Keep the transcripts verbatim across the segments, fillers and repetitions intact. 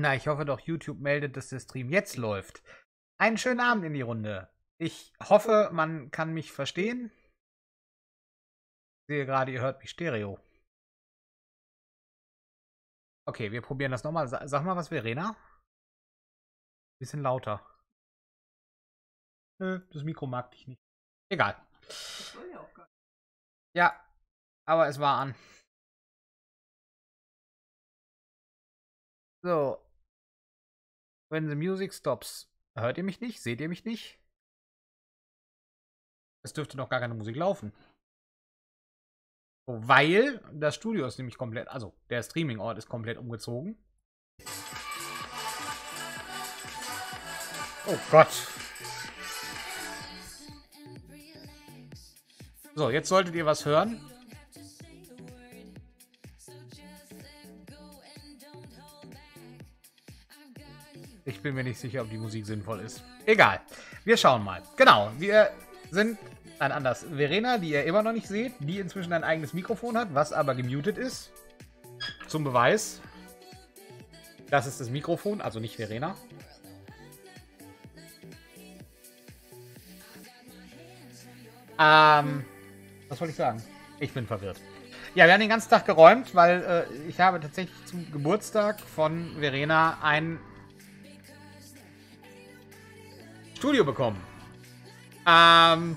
Na, ich hoffe doch, YouTube meldet, dass der Stream jetzt läuft. Einen schönen Abend in die Runde. Ich hoffe, man kann mich verstehen. Ich sehe gerade, ihr hört mich Stereo. Okay, wir probieren das nochmal. Sag mal was, Verena. Bisschen lauter. Nö, das Mikro mag dich nicht. Egal. Ja, aber es war an. So. When the music stops. Hört ihr mich nicht? Seht ihr mich nicht? Es dürfte noch gar keine Musik laufen. So, weil das Studio ist nämlich komplett, also der Streaming-Ort ist komplett umgezogen. Oh Gott. So, jetzt solltet ihr was hören. Ich bin mir nicht sicher, ob die Musik sinnvoll ist. Egal. Wir schauen mal. Genau, wir sind ein anders. Verena, die ihr immer noch nicht seht, die inzwischen ein eigenes Mikrofon hat, was aber gemutet ist. Zum Beweis. Das ist das Mikrofon, also nicht Verena. Ähm, was wollte ich sagen? Ich bin verwirrt. Ja, wir haben den ganzen Tag geräumt, weil äh, ich habe tatsächlich zum Geburtstag von Verena ein Studio bekommen. Ähm,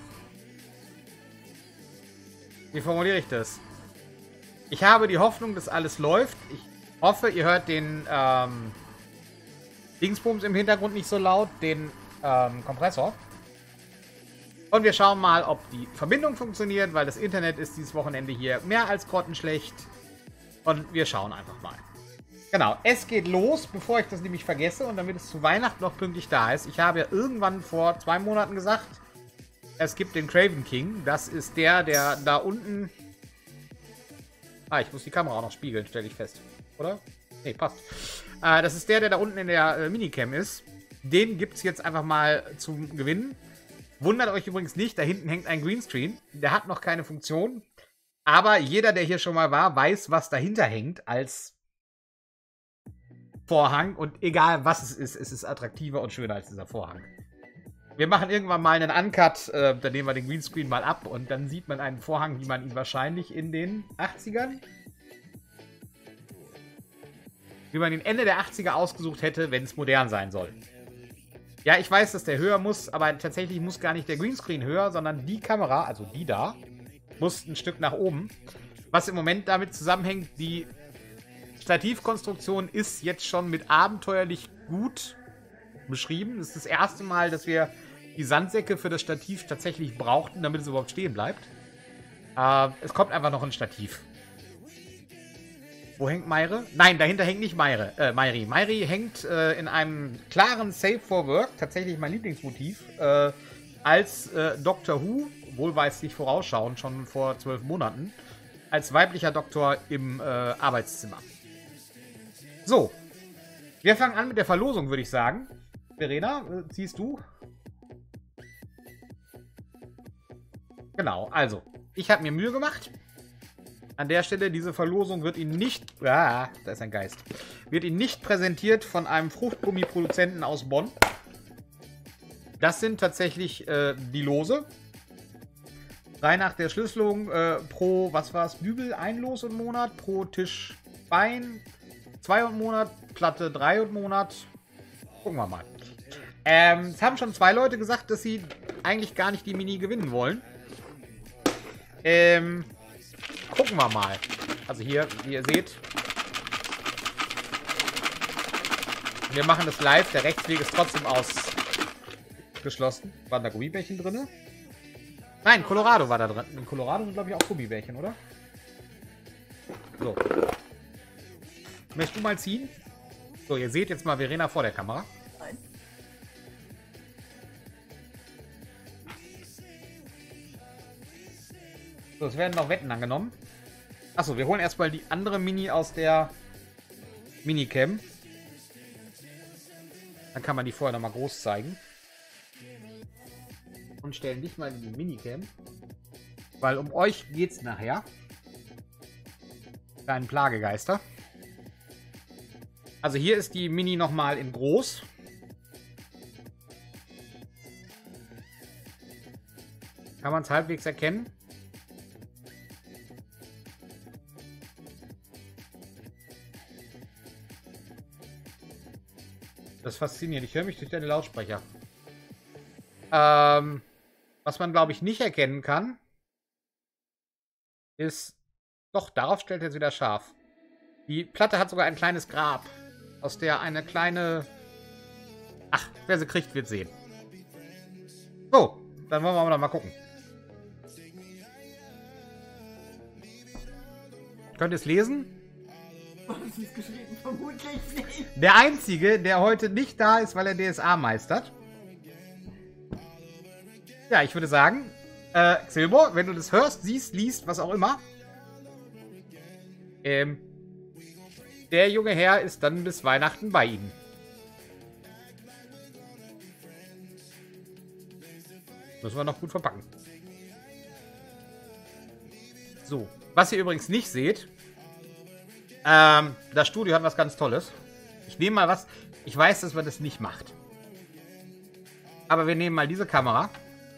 wie formuliere ich das? Ich habe die Hoffnung, dass alles läuft. Ich hoffe, ihr hört den ähm, Dingsbums im Hintergrund nicht so laut, den ähm, Kompressor. Und wir schauen mal, ob die Verbindung funktioniert, weil das Internet ist dieses Wochenende hier mehr als grottenschlecht. Und wir schauen einfach mal. Genau, es geht los, bevor ich das nämlich vergesse und damit es zu Weihnachten noch pünktlich da ist. Ich habe ja irgendwann vor zwei Monaten gesagt, es gibt den Craven King. Das ist der, der da unten... Ah, ich muss die Kamera auch noch spiegeln, stelle ich fest. Oder? Nee, passt. Äh, das ist der, der da unten in der äh, Minicam ist. Den gibt es jetzt einfach mal zum Gewinnen. Wundert euch übrigens nicht, da hinten hängt ein Greenscreen. Der hat noch keine Funktion. Aber jeder, der hier schon mal war, weiß, was dahinter hängt als Vorhang. Und egal, was es ist, es ist attraktiver und schöner als dieser Vorhang. Wir machen irgendwann mal einen Uncut, äh, da nehmen wir den Greenscreen mal ab und dann sieht man einen Vorhang, wie man ihn wahrscheinlich in den achtzigern, wie man ihn Ende der achtziger ausgesucht hätte, wenn es modern sein soll. Ja, ich weiß, dass der höher muss, aber tatsächlich muss gar nicht der Greenscreen höher, sondern die Kamera, also die da, muss ein Stück nach oben. Was im Moment damit zusammenhängt, die Stativkonstruktion ist jetzt schon mit abenteuerlich gut beschrieben. Das ist das erste Mal, dass wir die Sandsäcke für das Stativ tatsächlich brauchten, damit es überhaupt stehen bleibt. Äh, es kommt einfach noch ein Stativ. Wo hängt Mayre? Nein, dahinter hängt nicht Mayre, äh, Mayri. Mayri hängt äh, in einem klaren Save for Work, tatsächlich mein Lieblingsmotiv, äh, als äh, Doctor Who, wohlweislich vorausschauend, schon vor zwölf Monaten, als weiblicher Doktor im äh, Arbeitszimmer. So, wir fangen an mit der Verlosung, würde ich sagen. Verena, äh, ziehst du? Genau, also, ich habe mir Mühe gemacht. An der Stelle, diese Verlosung wird Ihnen nicht... Ah, da ist ein Geist. Wird Ihnen nicht präsentiert von einem Fruchtgummiproduzenten aus Bonn. Das sind tatsächlich äh, die Lose. Frei nach der Schlüsselung äh, pro, was war es, Dübel ein Los im Monat, pro Tisch Bein zwei im Monat, Platte drei im Monat. Gucken wir mal. Ähm, es haben schon zwei Leute gesagt, dass sie eigentlich gar nicht die Mini gewinnen wollen. Ähm, gucken wir mal. Also hier, wie ihr seht, wir machen das live. Der Rechtsweg ist trotzdem ausgeschlossen. Waren da Gummibärchen drin? Nein, Colorado war da drin. In Colorado sind, glaube ich, auch Gummibärchen, oder? So. Möchtest du mal ziehen? So, ihr seht jetzt mal Verena vor der Kamera. Nein. So, es werden noch Wetten angenommen. Achso, wir holen erstmal die andere Mini aus der Minicam. Dann kann man die vorher nochmal groß zeigen. Und stellen dich mal in die Minicam. Weil um euch geht's nachher. Kleinen Plagegeister. Also hier ist die Mini nochmal in groß. Kann man es halbwegs erkennen? Das ist faszinierend. Ich höre mich durch deine Lautsprecher. Ähm, was man, glaube ich, nicht erkennen kann, ist... Doch, darauf stellt er es wieder scharf. Die Platte hat sogar ein kleines Grab, aus der eine kleine... Ach, wer sie kriegt, wird sehen. So, dann wollen wir mal gucken. Könnt ihr es lesen? Was ist geschrieben? Vermutlich nicht. Der Einzige, der heute nicht da ist, weil er D S A meistert. Ja, ich würde sagen, äh, Xilbo, wenn du das hörst, siehst, liest, was auch immer. Ähm, der junge Herr ist dann bis Weihnachten bei Ihnen. Müssen wir noch gut verpacken. So, was ihr übrigens nicht seht, ähm, das Studio hat was ganz Tolles. Ich nehme mal was, ich weiß, dass man das nicht macht. Aber wir nehmen mal diese Kamera.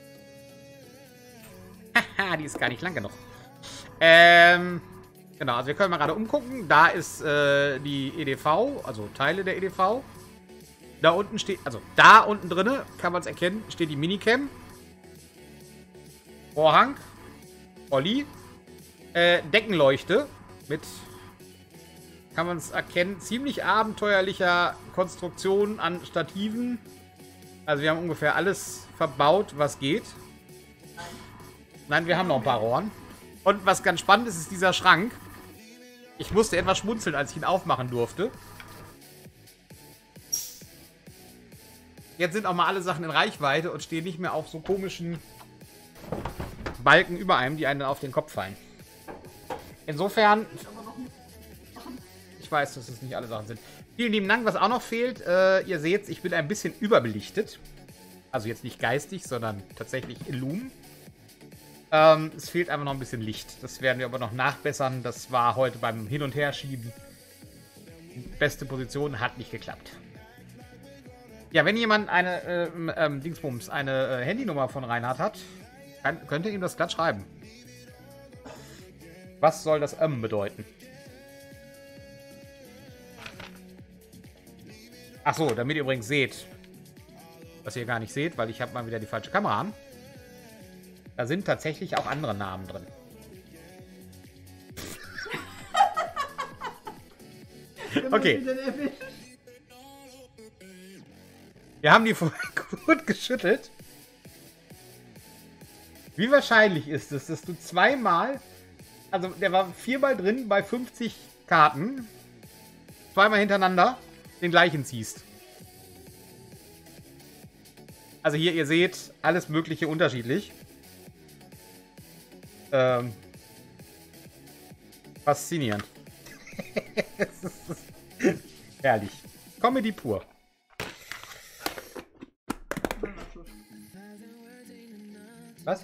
Haha, die ist gar nicht lang genug. Ähm, genau, also wir können mal gerade umgucken. Da ist äh, die E D V, also Teile der E D V. Da unten steht, also da unten drinne, kann man es erkennen, steht die Minicam. Vorhang. Olli. Äh, Deckenleuchte. Mit, kann man es erkennen, ziemlich abenteuerlicher Konstruktion an Stativen. Also wir haben ungefähr alles verbaut, was geht. Nein, wir haben noch ein paar Rohren. Und was ganz spannend ist, ist dieser Schrank. Ich musste etwas schmunzeln, als ich ihn aufmachen durfte. Jetzt sind auch mal alle Sachen in Reichweite und stehen nicht mehr auf so komischen Balken über einem, die einen auf den Kopf fallen. Insofern... Ich weiß, dass es nicht alle Sachen sind. Vielen lieben Dank. Was auch noch fehlt, äh, ihr seht, ich bin ein bisschen überbelichtet. Also jetzt nicht geistig, sondern tatsächlich Illum. Ähm, es fehlt einfach noch ein bisschen Licht. Das werden wir aber noch nachbessern. Das war heute beim Hin- und Herschieben. Beste Position, hat nicht geklappt. Ja, wenn jemand eine, äh, ähm, Dingsbums, eine äh, Handynummer von Reinhard hat, kann, könnt ihr ihm das glatt schreiben. Was soll das ähm bedeuten? Achso, damit ihr übrigens seht, was ihr gar nicht seht, weil ich habe mal wieder die falsche Kamera an. Da sind tatsächlich auch andere Namen drin. Okay. Wir haben die vorher gut geschüttelt. Wie wahrscheinlich ist es, dass du zweimal, also der war viermal drin bei fünfzig Karten, zweimal hintereinander den gleichen ziehst? Also hier, ihr seht, alles mögliche unterschiedlich. Ähm, faszinierend. Herrlich. Comedy pur. Was?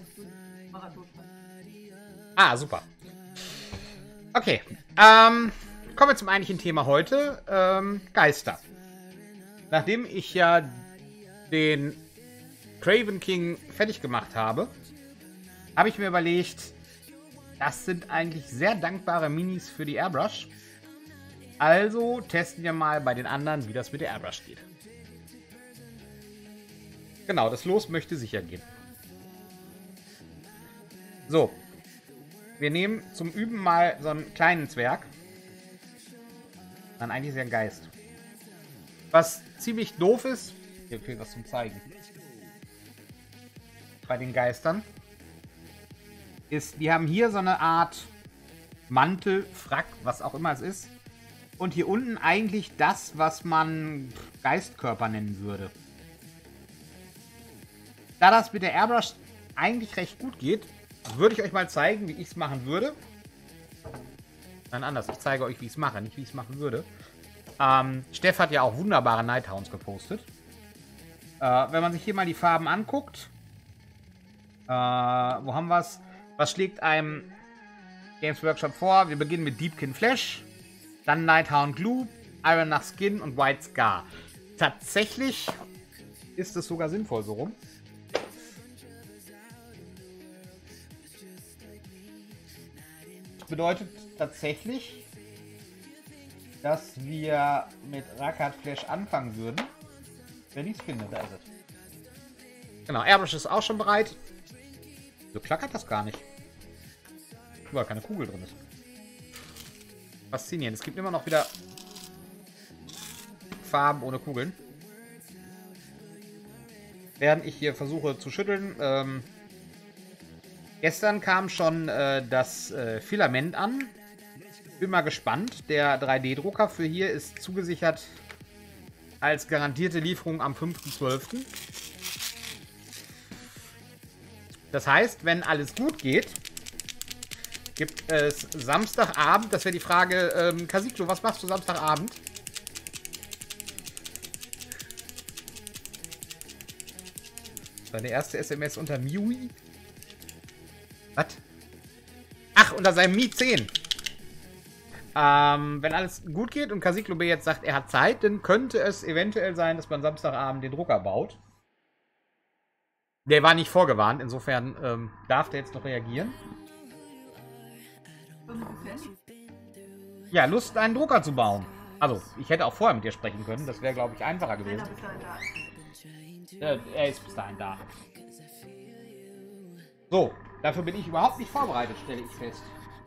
Ah, super. Okay. Ähm, kommen wir zum eigentlichen Thema heute. Ähm, Geister. Nachdem ich ja den Craven King fertig gemacht habe, habe ich mir überlegt, das sind eigentlich sehr dankbare Minis für die Airbrush. Also testen wir mal bei den anderen, wie das mit der Airbrush geht. Genau, das Los möchte sicher gehen. So. Wir nehmen zum Üben mal so einen kleinen Zwerg. Dann eigentlich ist er ein Geist. Was ziemlich doof ist, hier fehlt was zum Zeigen. Bei den Geistern ist, wir haben hier so eine Art Mantel, Frack, was auch immer es ist. Und hier unten eigentlich das, was man Geistkörper nennen würde. Da das mit der Airbrush eigentlich recht gut geht, würde ich euch mal zeigen, wie ich es machen würde. Nein, anders. Ich zeige euch, wie ich es mache, nicht wie ich es machen würde. Ähm, Steff hat ja auch wunderbare Nighthounds gepostet. Äh, wenn man sich hier mal die Farben anguckt. Äh, wo haben wir es? Was schlägt einem Games Workshop vor? Wir beginnen mit Deepkin Flash. Dann Nighthound Glue. Iron nach Skin und White Scar. Tatsächlich ist es sogar sinnvoll so rum. Das bedeutet tatsächlich, dass wir mit Rakat Flash anfangen würden, wenn ich es finde. Da ist es. Genau, Airbrush ist auch schon bereit. So klackert das gar nicht. Weil keine Kugel drin ist. Faszinierend. Es gibt immer noch wieder Farben ohne Kugeln. Während ich hier versuche zu schütteln. Ähm, gestern kam schon äh, das äh, Filament an. Bin mal gespannt. Der drei D-Drucker für hier ist zugesichert als garantierte Lieferung am fünften zwölften Das heißt, wenn alles gut geht, gibt es Samstagabend, das wäre die Frage, ähm, Kasiklo, was machst du Samstagabend? Seine erste S M S unter Miui? Was? Ach, unter seinem Mi zehn. Ähm, wenn alles gut geht und Kasiklo B jetzt sagt, er hat Zeit, dann könnte es eventuell sein, dass man Samstagabend den Drucker baut. Der war nicht vorgewarnt, insofern ähm, darf der jetzt noch reagieren. Ja, Lust, einen Drucker zu bauen. Also, ich hätte auch vorher mit dir sprechen können. Das wäre, glaube ich, einfacher gewesen. Äh, er ist bis dahin da. So, dafür bin ich überhaupt nicht vorbereitet, stelle ich fest.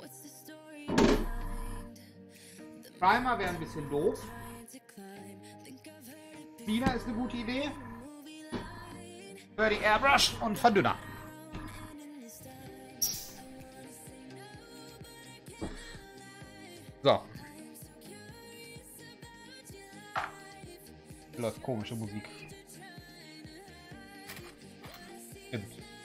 Primer wäre ein bisschen doof. Spinner ist eine gute Idee. Für die Airbrush und Verdünner. So. Läuft komische Musik. Stimmt.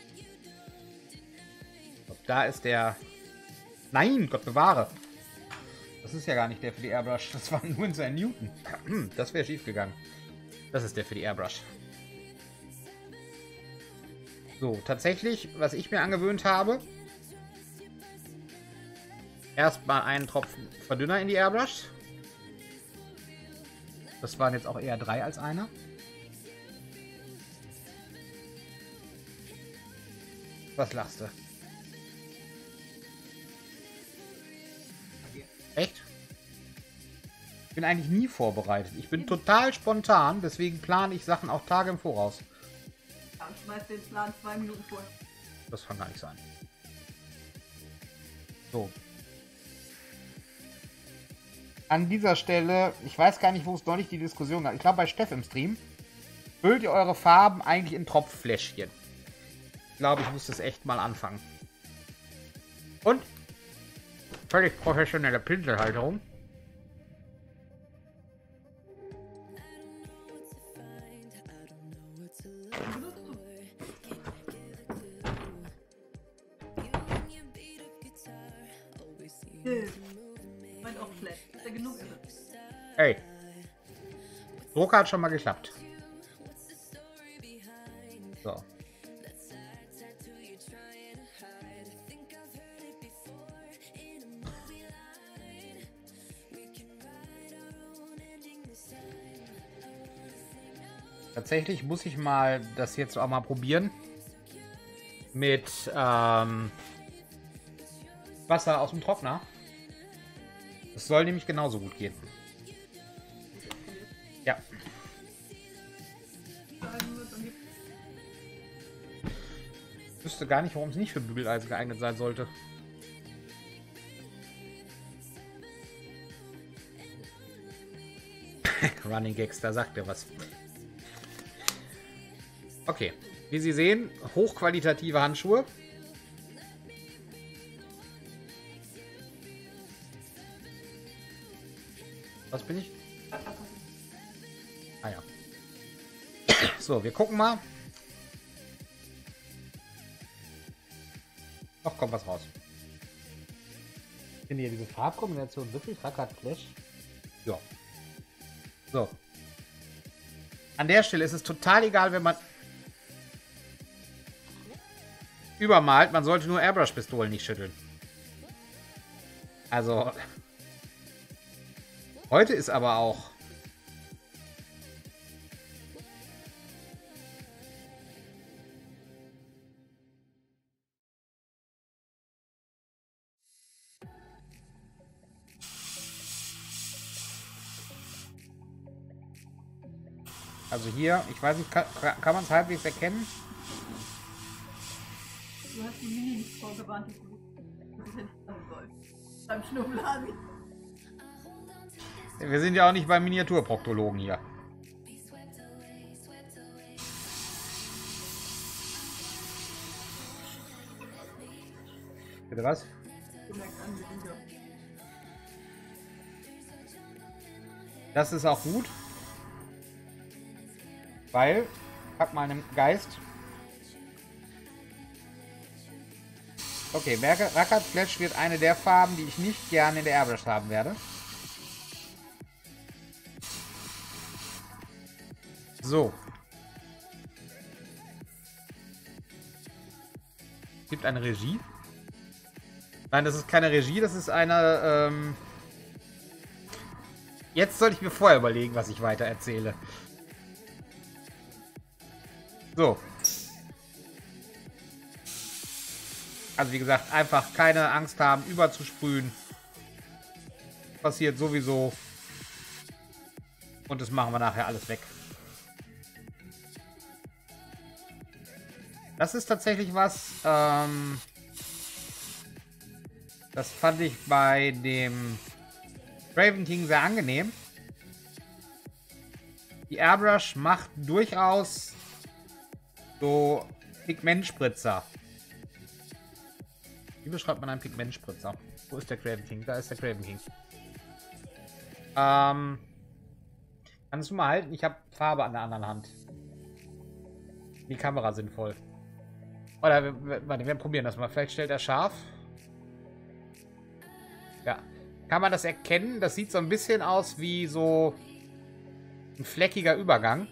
Da ist der... Nein, Gott bewahre. Das ist ja gar nicht der für die Airbrush. Das war nur in seinen Newton. Das wäre schief gegangen. Das ist der für die Airbrush. So, tatsächlich, was ich mir angewöhnt habe, erstmal einen Tropfen Verdünner in die Airbrush. Das waren jetzt auch eher drei als einer. Was lachst du? Echt? Ich bin eigentlich nie vorbereitet. Ich bin total spontan, deswegen plane ich Sachen auch Tage im Voraus. Ja, ich schmeiß den Plan zwei Minuten vorher. Das kann gar nicht sein. So. An dieser Stelle, ich weiß gar nicht, wo es neulich die Diskussion gab. Ich glaube bei Steff im Stream. Füllt ihr eure Farben eigentlich in Tropffläschchen? Ich glaube, ich muss das echt mal anfangen. Und? Völlig professionelle Pinselhalterung. Meint auch flat. Ist ja genug irre. Ey. Drucker hat schon mal geklappt. So. Tatsächlich muss ich mal das jetzt auch mal probieren. Mit ähm, Wasser aus dem Trockner. Das soll nämlich genauso gut gehen. Ja. Ich wüsste gar nicht, warum es nicht für Bügeleisen geeignet sein sollte. Running Gags, da sagt er was. Okay, wie Sie sehen, hochqualitative Handschuhe. Was bin ich? Ah ja. So, wir gucken mal. Noch kommt was raus. Ich finde hier diese Farbkombination wirklich Rakat Flash. Ja. So. An der Stelle ist es total egal, wenn man übermalt. Man sollte nur Airbrush-Pistolen nicht schütteln. Also... Heute ist aber auch... Also hier, ich weiß nicht, kann, kann man es halbwegs erkennen? Du hast die Mini nicht vorgewarnt, die gut. Das ist ja nicht so soll. Beim Schnubbelhasi. Wir sind ja auch nicht beim Miniaturproktologen hier. Bitte was? Das ist auch gut. Weil, pack mal einen Geist. Okay, Rackard Flash wird eine der Farben, die ich nicht gerne in der Airbrush haben werde. So. Es gibt eine Regie. Nein, das ist keine Regie, das ist eine... Ähm Jetzt sollte ich mir vorher überlegen, was ich weiter erzähle. So. Also wie gesagt, einfach keine Angst haben, überzusprühen. Passiert sowieso. Und das machen wir nachher alles weg. Das ist tatsächlich was, ähm, das fand ich bei dem Raven King sehr angenehm. Die Airbrush macht durchaus so Pigmentspritzer. Wie beschreibt man einen Pigmentspritzer? Wo ist der Craven King? Da ist der Craven King. Ähm, kannst du mal halten? Ich habe Farbe an der anderen Hand. Die Kamera sinnvoll. Oder, warte, wir probieren das mal. Vielleicht stellt er scharf. Ja. Kann man das erkennen? Das sieht so ein bisschen aus wie so ein fleckiger Übergang.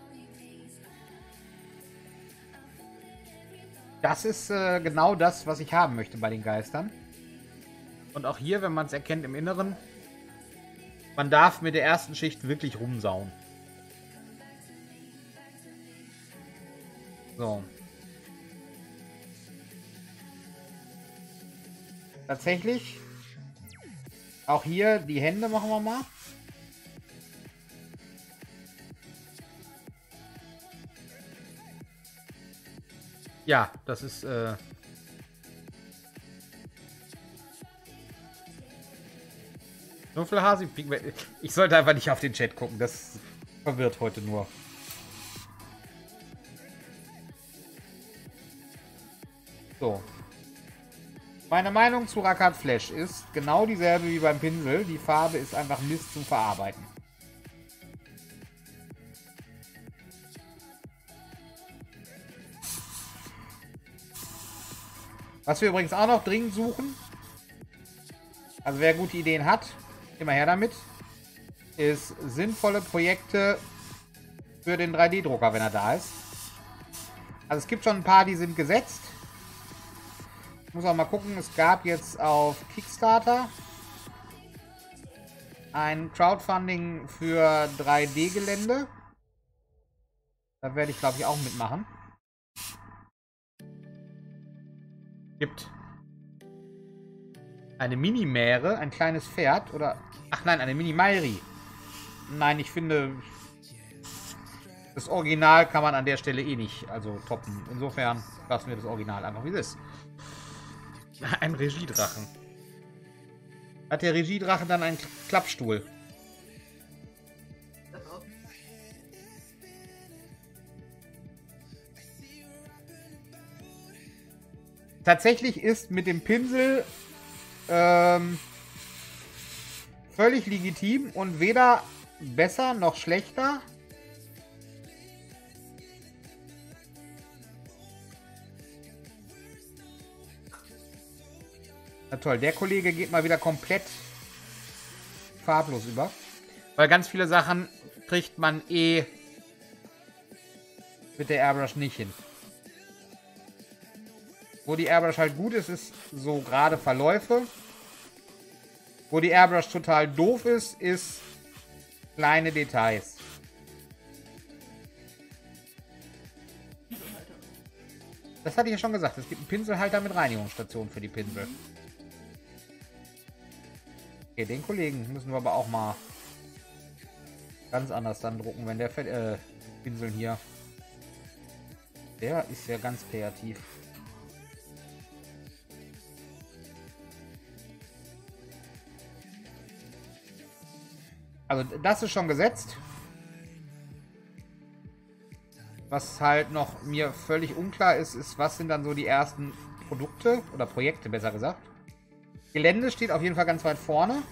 Das ist äh, genau das, was ich haben möchte bei den Geistern. Und auch hier, wenn man es erkennt im Inneren, man darf mit der ersten Schicht wirklich rumsauen. So. Tatsächlich. Auch hier die Hände machen wir mal. Ja, das ist... Äh Schnuffelhasi. Ich sollte einfach nicht auf den Chat gucken. Das verwirrt heute nur. So. Meine Meinung zu Rackard Flash ist genau dieselbe wie beim Pinsel. Die Farbe ist einfach Mist zum Verarbeiten. Was wir übrigens auch noch dringend suchen, also wer gute Ideen hat, immer her damit, ist sinnvolle Projekte für den drei D Drucker, wenn er da ist. Also es gibt schon ein paar, die sind gesetzt. Ich muss auch mal gucken, es gab jetzt auf Kickstarter ein Crowdfunding für drei D Gelände. Da werde ich, glaube ich, auch mitmachen. Gibt eine Mini-Mähre, ein kleines Pferd oder... Ach nein, eine Mini-Mairi. Nein, ich finde... Das Original kann man an der Stelle eh nicht also toppen. Insofern lassen wir das Original einfach wie es ist. Ein Regiedrachen. Hat der Regiedrache dann einen Klappstuhl? Tatsächlich ist mit dem Pinsel ähm, völlig legitim und weder besser noch schlechter. Na toll, der Kollege geht mal wieder komplett farblos über. Weil ganz viele Sachen kriegt man eh mit der Airbrush nicht hin. Wo die Airbrush halt gut ist, ist so gerade Verläufe. Wo die Airbrush total doof ist, ist kleine Details. Das hatte ich ja schon gesagt. Es gibt einen Pinselhalter mit Reinigungsstation für die Pinsel. Okay, den Kollegen müssen wir aber auch mal ganz anders dann drucken, wenn der äh, Pinsel hier. Der ist ja ganz kreativ. Also das ist schon gesetzt. Was halt noch mir völlig unklar ist, ist, was sind dann so die ersten Produkte oder Projekte, besser gesagt. Gelände steht auf jeden Fall ganz weit vorne.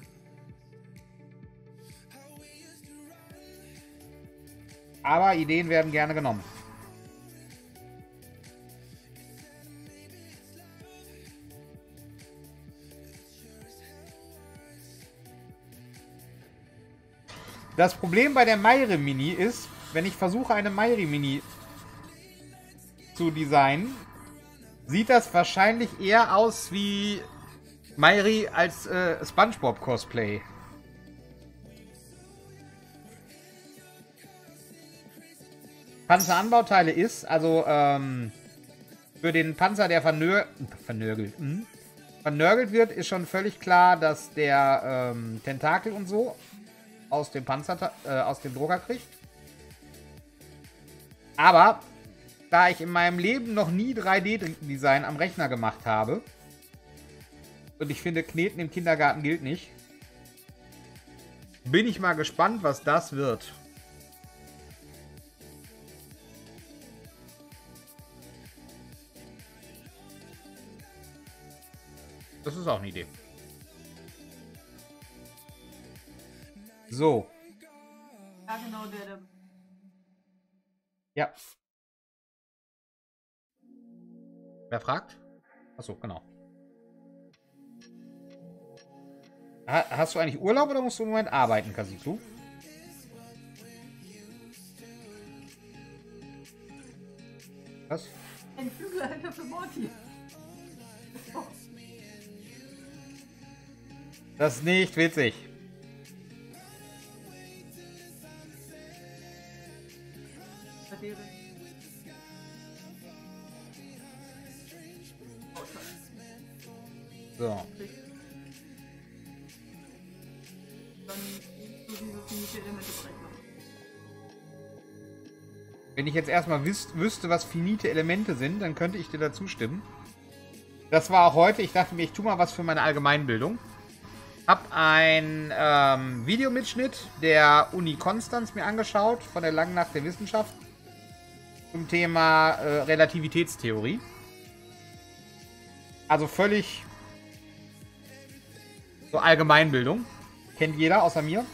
Aber Ideen werden gerne genommen. Das Problem bei der Mayri Mini ist, wenn ich versuche, eine Mayri Mini zu designen, sieht das wahrscheinlich eher aus wie Mayri als äh, SpongeBob Cosplay. Panzeranbauteile ist, also ähm, für den Panzer, der vernör vernörgelt, hm? vernörgelt wird, ist schon völlig klar, dass der ähm, Tentakel und so aus dem Panzer, äh, aus dem Drucker kriegt. Aber da ich in meinem Leben noch nie drei D-Design am Rechner gemacht habe, und ich finde, Kneten im Kindergarten gilt nicht, bin ich mal gespannt, was das wird. Das ist auch eine Idee. So. Ja, genau, der, der. Ja. Wer fragt? Achso, genau. Ha hast du eigentlich Urlaub oder musst du im Moment arbeiten, Kasiku? Was? Ein Flügelhalter für Morty. Oh. Das ist nicht witzig. So. Dann so diese finite Elemente berechnen. Wenn ich jetzt erstmal wüs wüsste, was finite Elemente sind, dann könnte ich dir dazu stimmen. Das war auch heute. Ich dachte mir, ich tue mal was für meine Allgemeinbildung. Hab ein ähm, Videomitschnitt der Uni Konstanz mir angeschaut, von der Langen Nacht der Wissenschaft, zum Thema äh, Relativitätstheorie. Also völlig so Allgemeinbildung. Kennt jeder außer mir.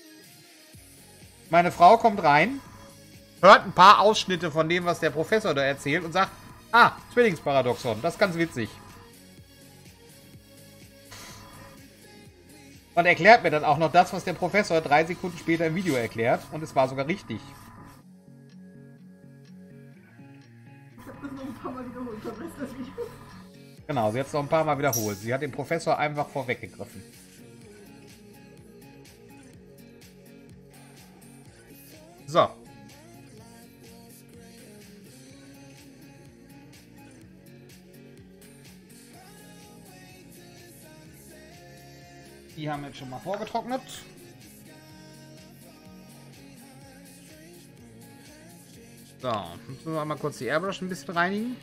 Meine Frau kommt rein, hört ein paar Ausschnitte von dem, was der Professor da erzählt und sagt, ah, Zwillingsparadoxon, das ist ganz witzig. Und erklärt mir dann auch noch das, was der Professor drei Sekunden später im Video erklärt. Und es war sogar richtig. Ich hab das noch ein paar Mal wiederholt, der Rest des Videos. Genau, sie hat es noch ein paar Mal wiederholt. Sie hat den Professor einfach vorweggegriffen. So. Die haben wir jetzt schon mal vorgetrocknet. So, jetzt müssen wir mal kurz die Airbrush ein bisschen reinigen.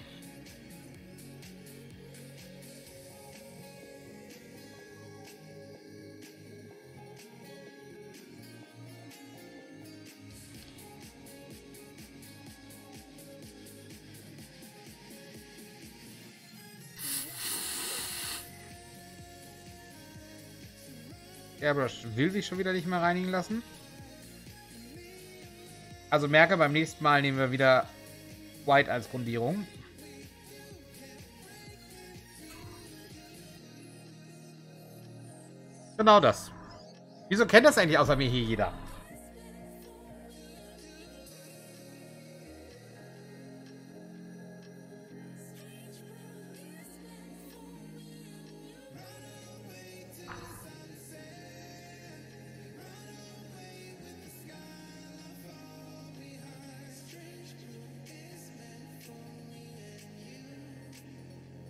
Airbrush will sich schon wieder nicht mehr reinigen lassen. Also merke, beim nächsten Mal nehmen wir wieder White als Grundierung. Genau das. Wieso kennt das eigentlich außer mir hier jeder?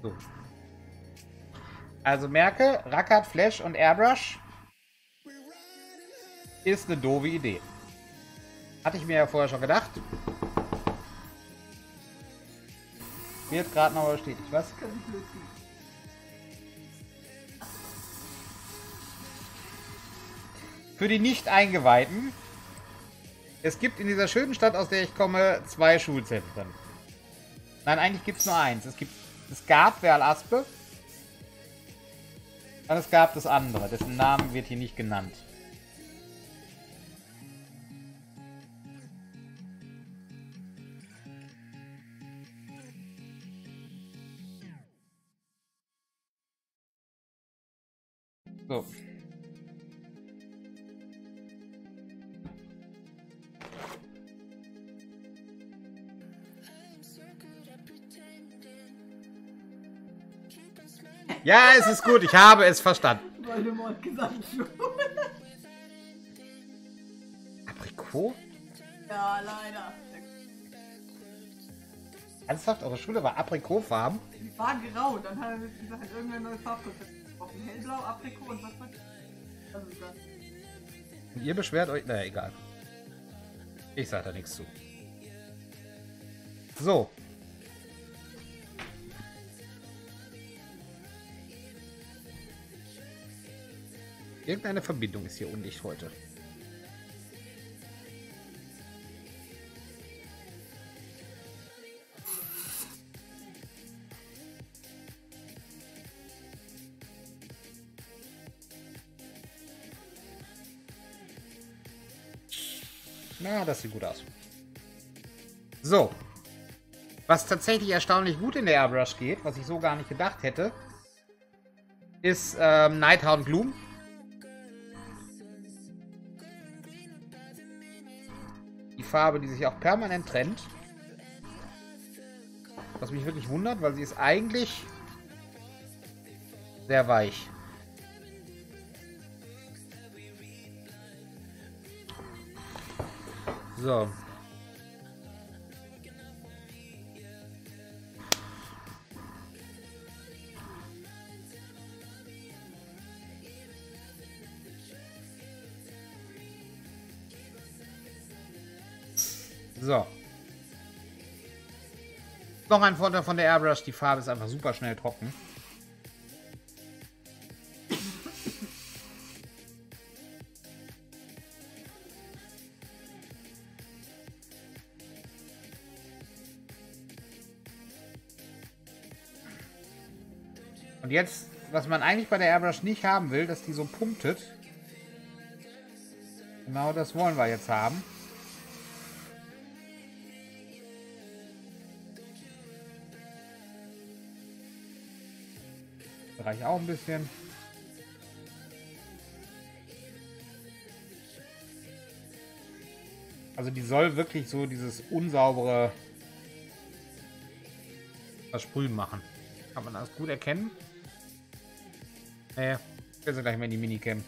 So. Also merke, Rackert, Flash und Airbrush ist eine doofe Idee. Hatte ich mir ja vorher schon gedacht. Wird gerade noch bestätigt. Was? Für die Nicht-Eingeweihten. Es gibt in dieser schönen Stadt, aus der ich komme, zwei Schulzentren. Nein, eigentlich gibt es nur eins. Es gibt, es gab Werl-Aspe. Und es gab das andere. Dessen Namen wird hier nicht genannt. So. Ja, es ist gut. Ich habe es verstanden. Voldemort gesagt schon. Aprikot? Ja, leider. Ernsthaft? Eure Schule war Aprikotfarben? Die war grau, dann hat er halt irgendein neues Farbkonzept gesprochen. Hellblau, Aprikot und was war das? Also das. Und ihr beschwert euch... Naja, egal. Ich sag da nichts zu. So. Irgendeine Verbindung ist hier undicht heute. Na, das sieht gut aus. So. Was tatsächlich erstaunlich gut in der Airbrush geht, was ich so gar nicht gedacht hätte, ist ähm, Nighthound Gloom. Die Farbe, die sich auch permanent trennt. Was mich wirklich wundert, weil sie ist eigentlich sehr weich. So. So. Noch ein Vorteil von der Airbrush, die Farbe ist einfach super schnell trocken. Und jetzt, was man eigentlich bei der Airbrush nicht haben will, dass die so punktet. Genau das wollen wir jetzt haben. Reicht auch ein bisschen. Also die soll wirklich so dieses unsaubere Versprühen machen. Kann man das gut erkennen? Nee, wir sind gleich mal in die Minicam.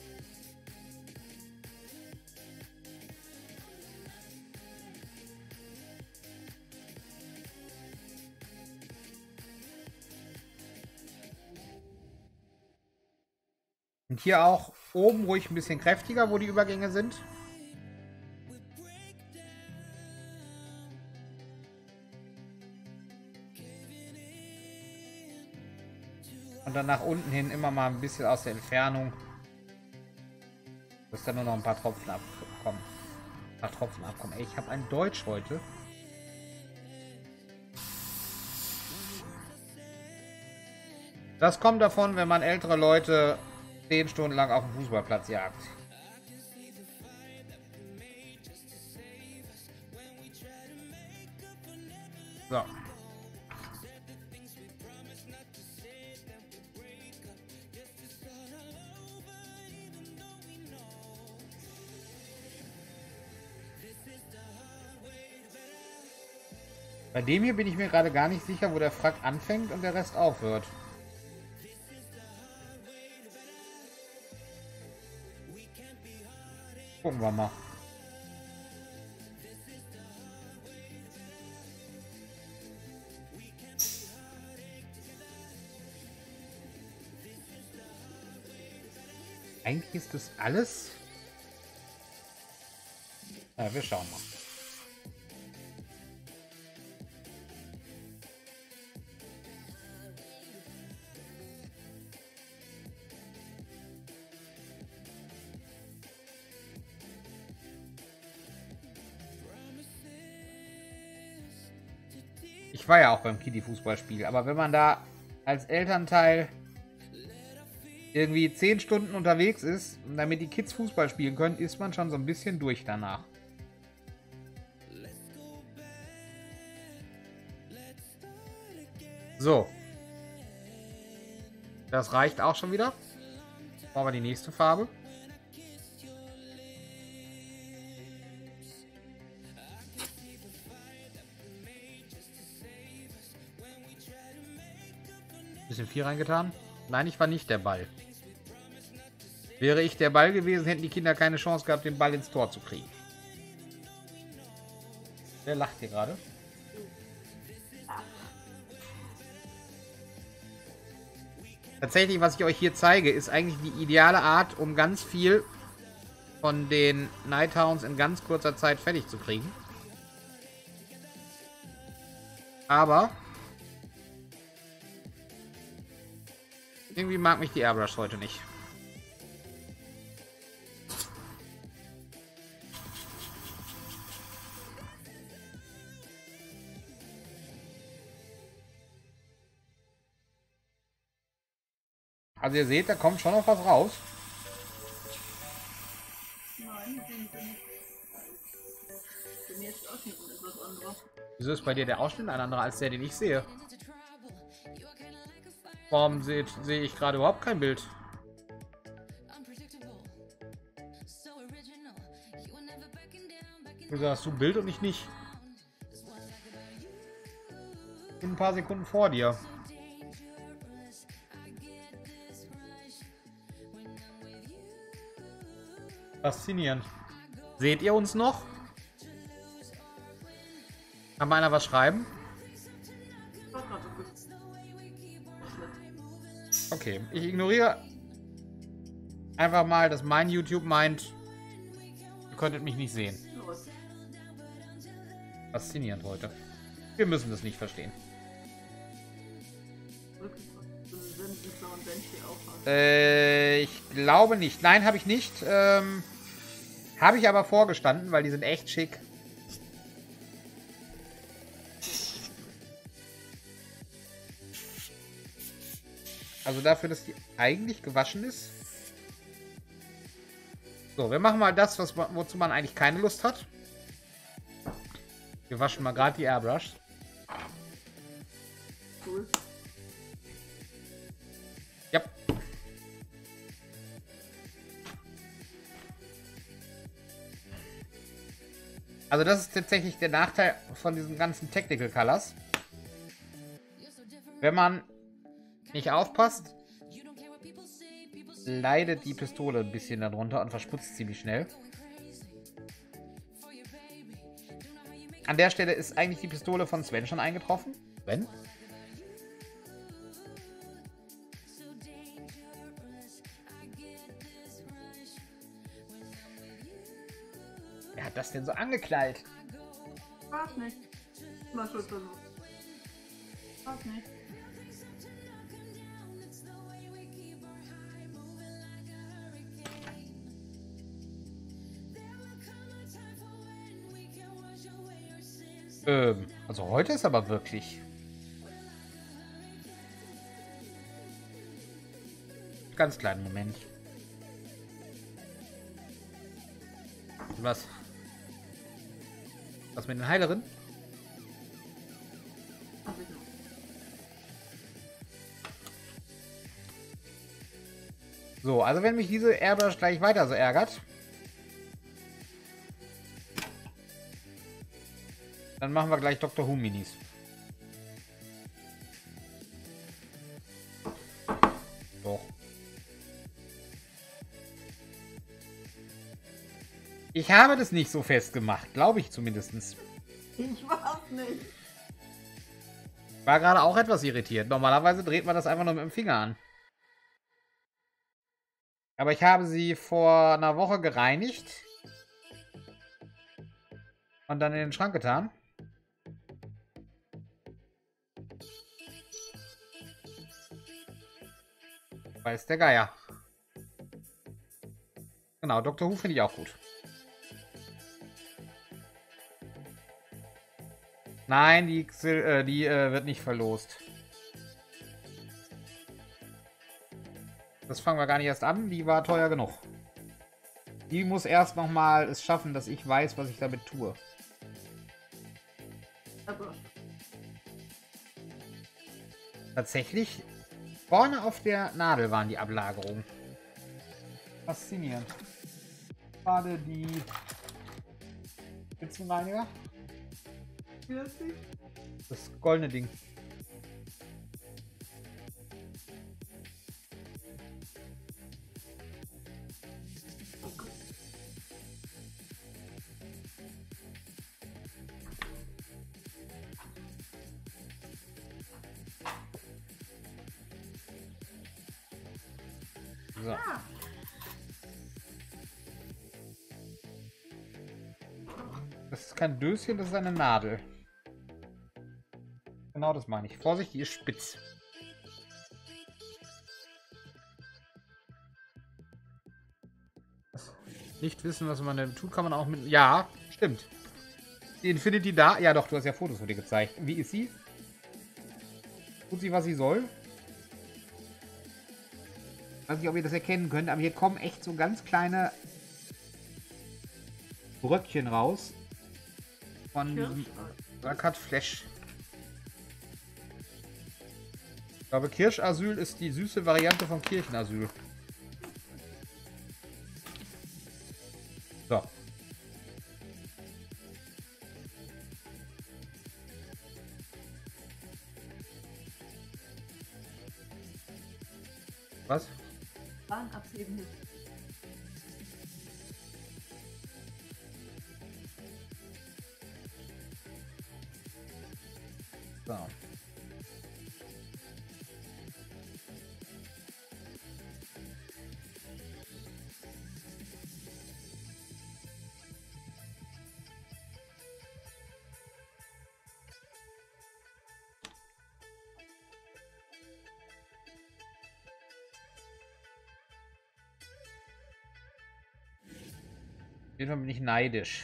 Und hier auch oben ruhig ein bisschen kräftiger, wo die Übergänge sind. Und dann nach unten hin immer mal ein bisschen aus der Entfernung. Dass dann nur noch ein paar Tropfen abkommen. Ein paar Tropfen abkommen. Ey, ich habe ein Deutsch heute. Das kommt davon, wenn man ältere Leute zehn Stunden lang auf dem Fußballplatz jagt. So. Bei dem hier bin ich mir gerade gar nicht sicher, wo der Frack anfängt und der Rest aufhört. Gucken wir mal. Eigentlich ist das alles. Ja, wir schauen mal. Ich war ja auch beim Kiddie-Fußballspiel, aber wenn man da als Elternteil irgendwie zehn Stunden unterwegs ist, damit die Kids Fußball spielen können, ist man schon so ein bisschen durch danach. So. Das reicht auch schon wieder. Machen wir die nächste Farbe. Bisschen viel reingetan. Nein, ich war nicht der Ball. Wäre ich der Ball gewesen, hätten die Kinder keine Chance gehabt, den Ball ins Tor zu kriegen. Wer lacht hier gerade? Tatsächlich, was ich euch hier zeige, ist eigentlich die ideale Art, um ganz viel von den Nighthounds in ganz kurzer Zeit fertig zu kriegen. Aber irgendwie mag mich die Airbrush heute nicht. Also ihr seht, da kommt schon noch was raus. Nein, bin bin jetzt Ausschnitt und etwas anderes. Wieso ist bei dir der Ausschnitt ein anderer als der, den ich sehe? Warum sehe seh ich gerade überhaupt kein Bild? Wieso hast du Bild und ich nicht? Ich bin ein paar Sekunden vor dir. Faszinierend. Seht ihr uns noch? Kann mal einer was schreiben? Okay, ich ignoriere einfach mal, dass mein YouTube meint, ihr könntet mich nicht sehen. Faszinierend heute. Wir müssen das nicht verstehen. Äh, ich glaube nicht. Nein, habe ich nicht. Ähm, habe ich aber vorgestanden, weil die sind echt schick. Also dafür, dass die eigentlich gewaschen ist. So, wir machen mal das, was, wozu man eigentlich keine Lust hat. Wir waschen mal gerade die Airbrush. Cool. Ja. Also das ist tatsächlich der Nachteil von diesen ganzen Technical Colors. Wenn man nicht aufpasst, leidet die Pistole ein bisschen darunter und verschmutzt ziemlich schnell. An der Stelle ist eigentlich die Pistole von Sven schon eingetroffen. Sven? Wer hat das denn so angeknallt? War's nicht. Mal schon versucht. War's nicht. Ähm, also heute ist aber wirklich... Ganz kleinen Moment. Was? Was mit den Heilerinnen? So, also wenn mich diese Airbrush gleich weiter so ärgert, dann machen wir gleich Doktor Who Minis. Doch. Ich habe das nicht so festgemacht, glaube ich zumindest. Ich weiß nicht. War gerade auch etwas irritiert. Normalerweise dreht man das einfach nur mit dem Finger an. Aber ich habe sie vor einer Woche gereinigt. Und dann in den Schrank getan. Weiß der Geier. Genau, Doktor Who finde ich auch gut. Nein, die, äh, die äh, wird nicht verlost. Das fangen wir gar nicht erst an. Die war teuer genug. Die muss erst nochmal es schaffen, dass ich weiß, was ich damit tue. Aber Tatsächlich, vorne auf der Nadel waren die Ablagerungen. Faszinierend. Gerade die Spitzenreiniger. vierzig? Das goldene Ding. So. Ah. Das ist kein Döschen, das ist eine Nadel. Genau das meine ich. Vorsicht, die ist spitz. Nicht wissen, was man denn tut, kann man auch mit... Ja, stimmt. Die Infinity da... Ja doch, du hast ja Fotos von dir gezeigt. Wie ist sie? Tut sie, was sie soll? Ich weiß nicht, ob ihr das erkennen könnt, aber hier kommen echt so ganz kleine Bröckchen raus. Von diesem Rakat Flash. Ich glaube, Kirschasyl ist die süße Variante von Kirchenasyl. So. Was? Bahn abheben hilft. So. Auf jeden Fall bin ich neidisch.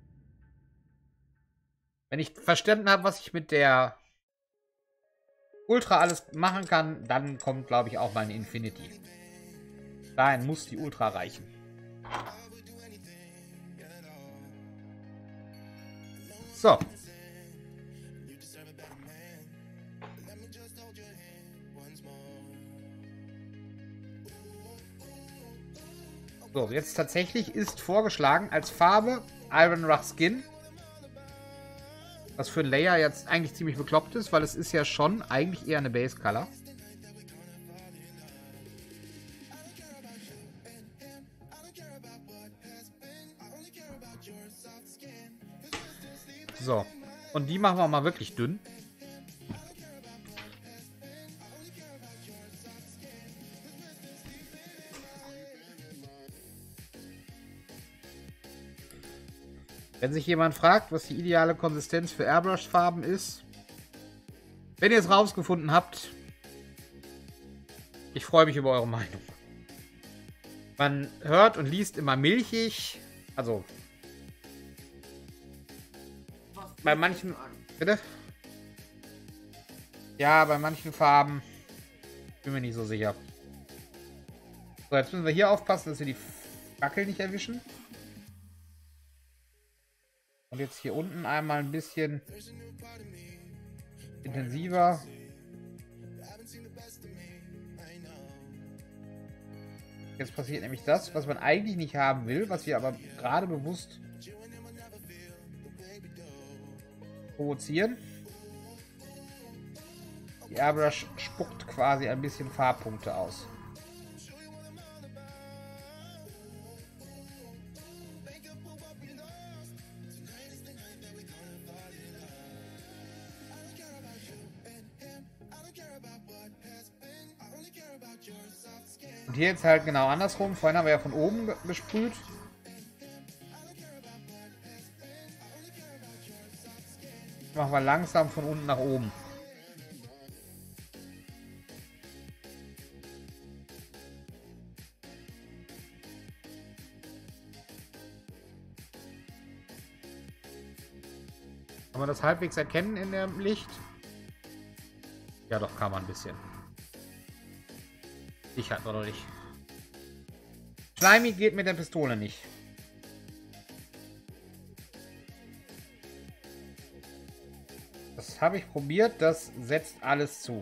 Wenn ich verstanden habe, was ich mit der Ultra alles machen kann, dann kommt, glaube ich, auch meine Infinity. Dahin muss die Ultra reichen. So. So, jetzt tatsächlich ist vorgeschlagen als Farbe Iron Rough Skin. Was für ein Layer jetzt eigentlich ziemlich bekloppt ist, weil es ist ja schon eigentlich eher eine Base Color. So. Und die machen wir mal wirklich dünn. Wenn sich jemand fragt, was die ideale Konsistenz für Airbrush-Farben ist, wenn ihr es rausgefunden habt, ich freue mich über eure Meinung. Man hört und liest immer milchig, also bei manchen, bitte? Ja, bei manchen Farben bin mir nicht so sicher. So, jetzt müssen wir hier aufpassen, dass wir die Fackel nicht erwischen. Und jetzt hier unten einmal ein bisschen intensiver. Jetzt passiert nämlich das, was man eigentlich nicht haben will, was wir aber gerade bewusst provozieren. Die Airbrush spuckt quasi ein bisschen Farbpunkte aus. Und hier jetzt halt genau andersrum. Vorhin haben wir ja von oben ge gesprüht. Machen wir langsam von unten nach oben. Kann man das halbwegs erkennen in dem Licht? Ja, doch, kann man ein bisschen. Ich halt noch nicht. Slimy geht mit der Pistole nicht. Das habe ich probiert, das setzt alles zu.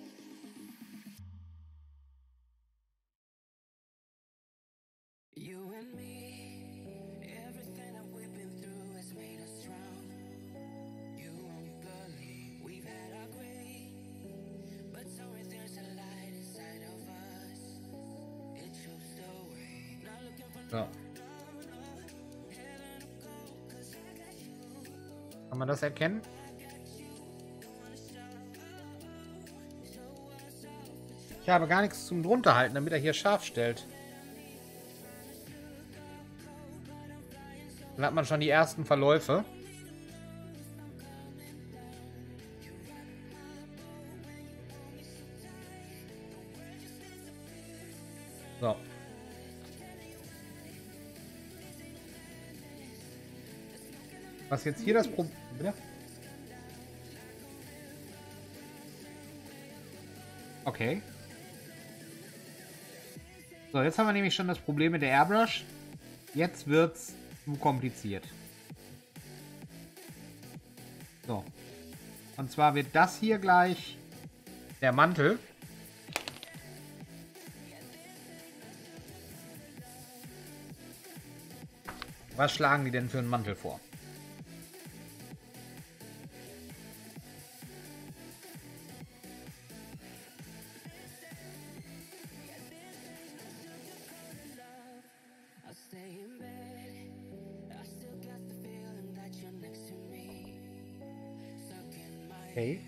So. Kann man das erkennen? Ich habe gar nichts zum drunterhalten, damit er hier scharf stellt. Dann hat man schon die ersten Verläufe. So. Was jetzt hier das Problem... Okay. So, jetzt haben wir nämlich schon das Problem mit der Airbrush. Jetzt wird's zu kompliziert. So. Und zwar wird das hier gleich der Mantel. Was schlagen die denn für einen Mantel vor? Okay.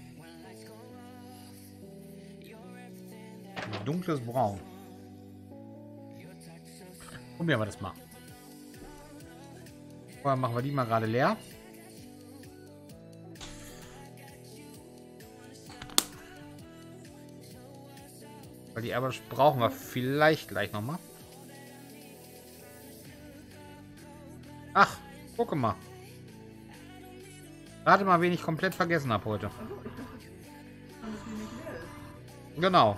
Dunkles Braun. Probieren wir das mal. Vorher machen wir die mal gerade leer. Weil die Airbrush brauchen wir vielleicht gleich nochmal. Ach, gucke mal. Rate mal, wen ich komplett vergessen habe heute. Genau.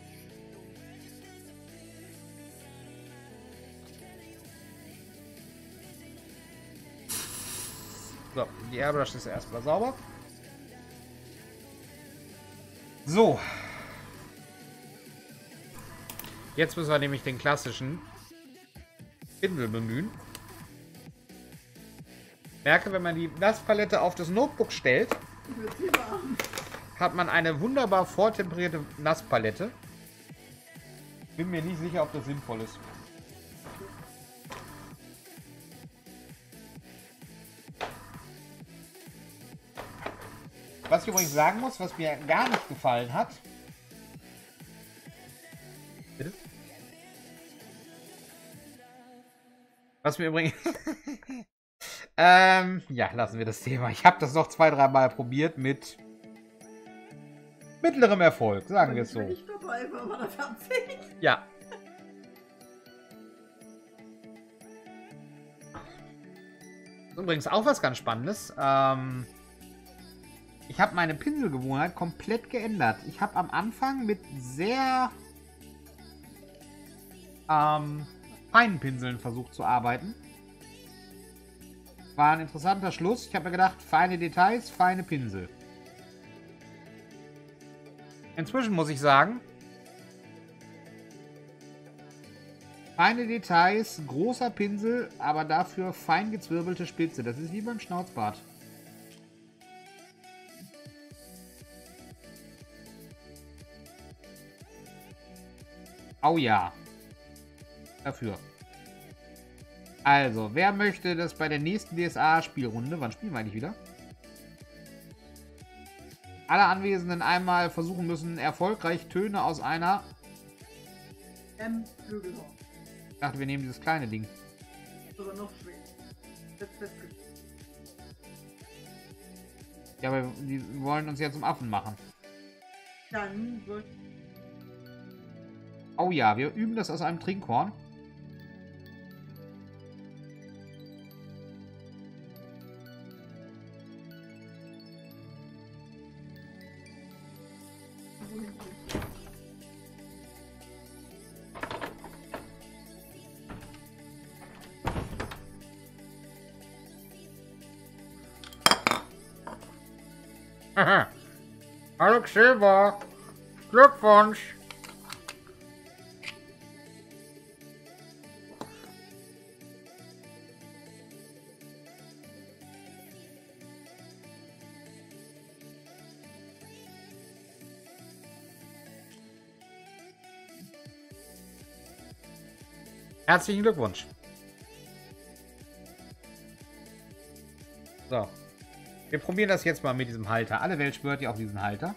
So, die Airbrush ist erstmal sauber. So. Jetzt müssen wir nämlich den klassischen Pinsel bemühen. Merke, wenn man die Nasspalette auf das Notebook stellt, hat man eine wunderbar vortemperierte Nasspalette. Bin mir nicht sicher, ob das sinnvoll ist. Was ich übrigens sagen muss, was mir gar nicht gefallen hat. Bitte? Was mir übrigens... ähm, ja, lassen wir das Thema. Ich habe das noch zwei, drei Mal probiert mit mittlerem Erfolg, sagen wir es so. Ich dabei war, war das Absicht? Ja. Das ist übrigens auch was ganz Spannendes. Ähm, ich habe meine Pinselgewohnheit komplett geändert. Ich habe am Anfang mit sehr ähm, feinen Pinseln versucht zu arbeiten. War ein interessanter Schluss. Ich habe mir gedacht, feine Details, feine Pinsel. Inzwischen muss ich sagen, feine Details, großer Pinsel, aber dafür fein gezwirbelte Spitze. Das ist wie beim Schnauzbart. Oh ja. Dafür. Also, wer möchte das bei der nächsten D S A-Spielrunde, wann spielen wir eigentlich wieder? Alle Anwesenden einmal versuchen müssen, erfolgreich Töne aus einer M. Flügelhorn. Ich dachte, wir nehmen dieses kleine Ding. Sogar noch schwer. Das ist Ja, aber die wollen uns ja zum Affen machen. Dann wird. Oh ja, wir üben das aus einem Trinkhorn. Hallo Silber, Glückwunsch. Herzlichen Glückwunsch. So. Wir probieren das jetzt mal mit diesem Halter. Alle Welt schwört ja auf diesen Halter.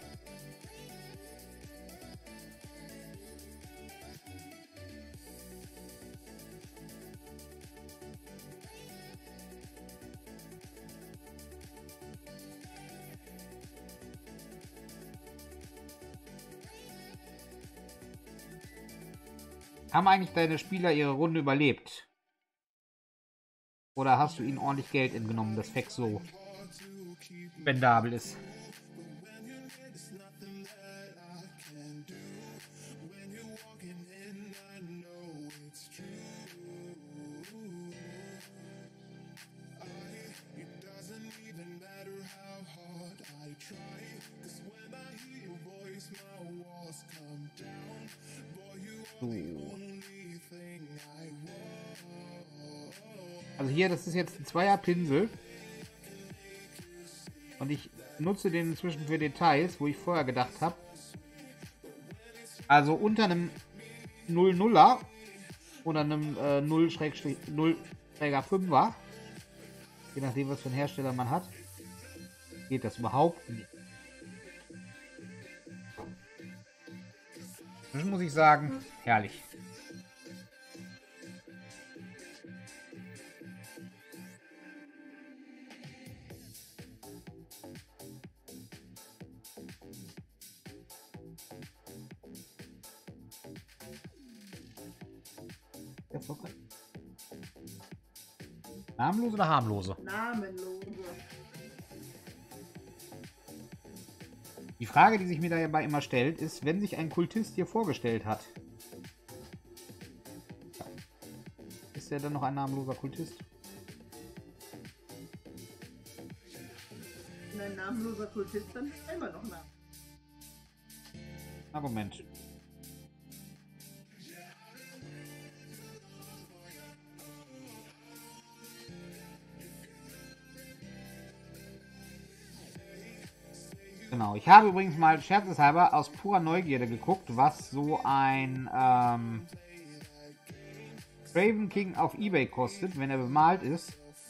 Haben eigentlich deine Spieler ihre Runde überlebt? Oder hast du ihnen ordentlich Geld entgenommen, das Fex so spendabel ist? So. Also hier, das ist jetzt ein Zweier-Pinsel. Und ich nutze den inzwischen für Details, wo ich vorher gedacht habe. Also unter einem null nuller oder einem äh, null null fünfer, je nachdem, was für einen Hersteller man hat, geht das überhaupt nicht. Inzwischen muss ich sagen, herrlich. Namenlose oder harmlose? Namenlose. Die Frage, die sich mir dabei immer stellt, ist, wenn sich ein Kultist hier vorgestellt hat, ist er dann noch ein namenloser Kultist? Wenn ein namenloser Kultist, dann immer noch Namen. Argument. Genau, ich habe übrigens mal scherzeshalber aus purer Neugierde geguckt, was so ein ähm, Raven King auf eBay kostet, wenn er bemalt ist.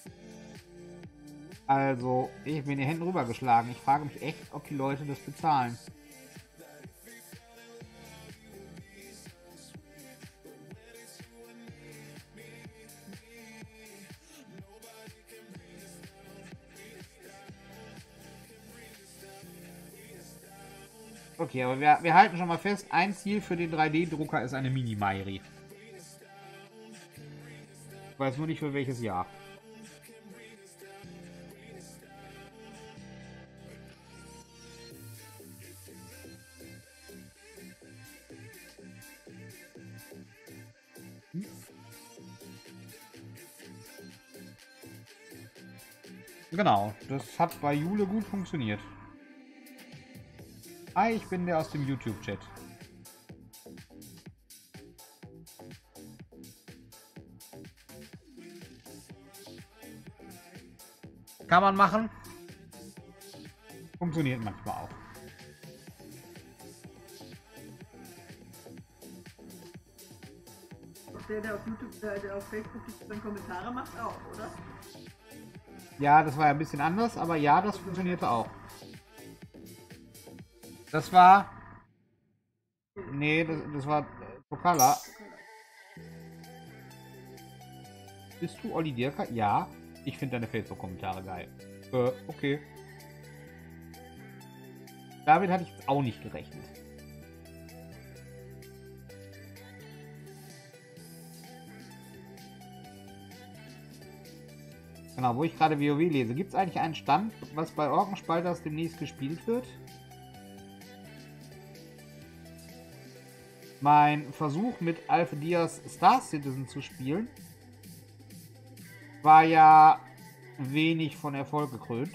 Also, ich bin die Hände rübergeschlagen. Ich frage mich echt, ob die Leute das bezahlen. Okay, aber wir, wir halten schon mal fest, ein Ziel für den drei D-Drucker ist eine Mini-Mairi. Ich weiß nur nicht für welches Jahr. Hm? Genau, das hat bei Jule gut funktioniert. Hi, ich bin der aus dem YouTube-Chat. Kann man machen. Funktioniert manchmal auch. Der, der auf YouTube, der, der auf Facebook dann Kommentare macht, auch, oder? Ja, das war ja ein bisschen anders, aber ja, das funktionierte auch. Das war... Nee, das, das war Pokala. Bist du Olli Dirker? Ja. Ich finde deine Facebook-Kommentare geil. Äh, okay. Damit hatte ich jetzt auch nicht gerechnet. Genau, wo ich gerade WoW lese. Gibt es eigentlich einen Stand, was bei Orkenspalters demnächst gespielt wird? Mein Versuch mit Alpha Diaz Star Citizen zu spielen war ja wenig von Erfolg gekrönt.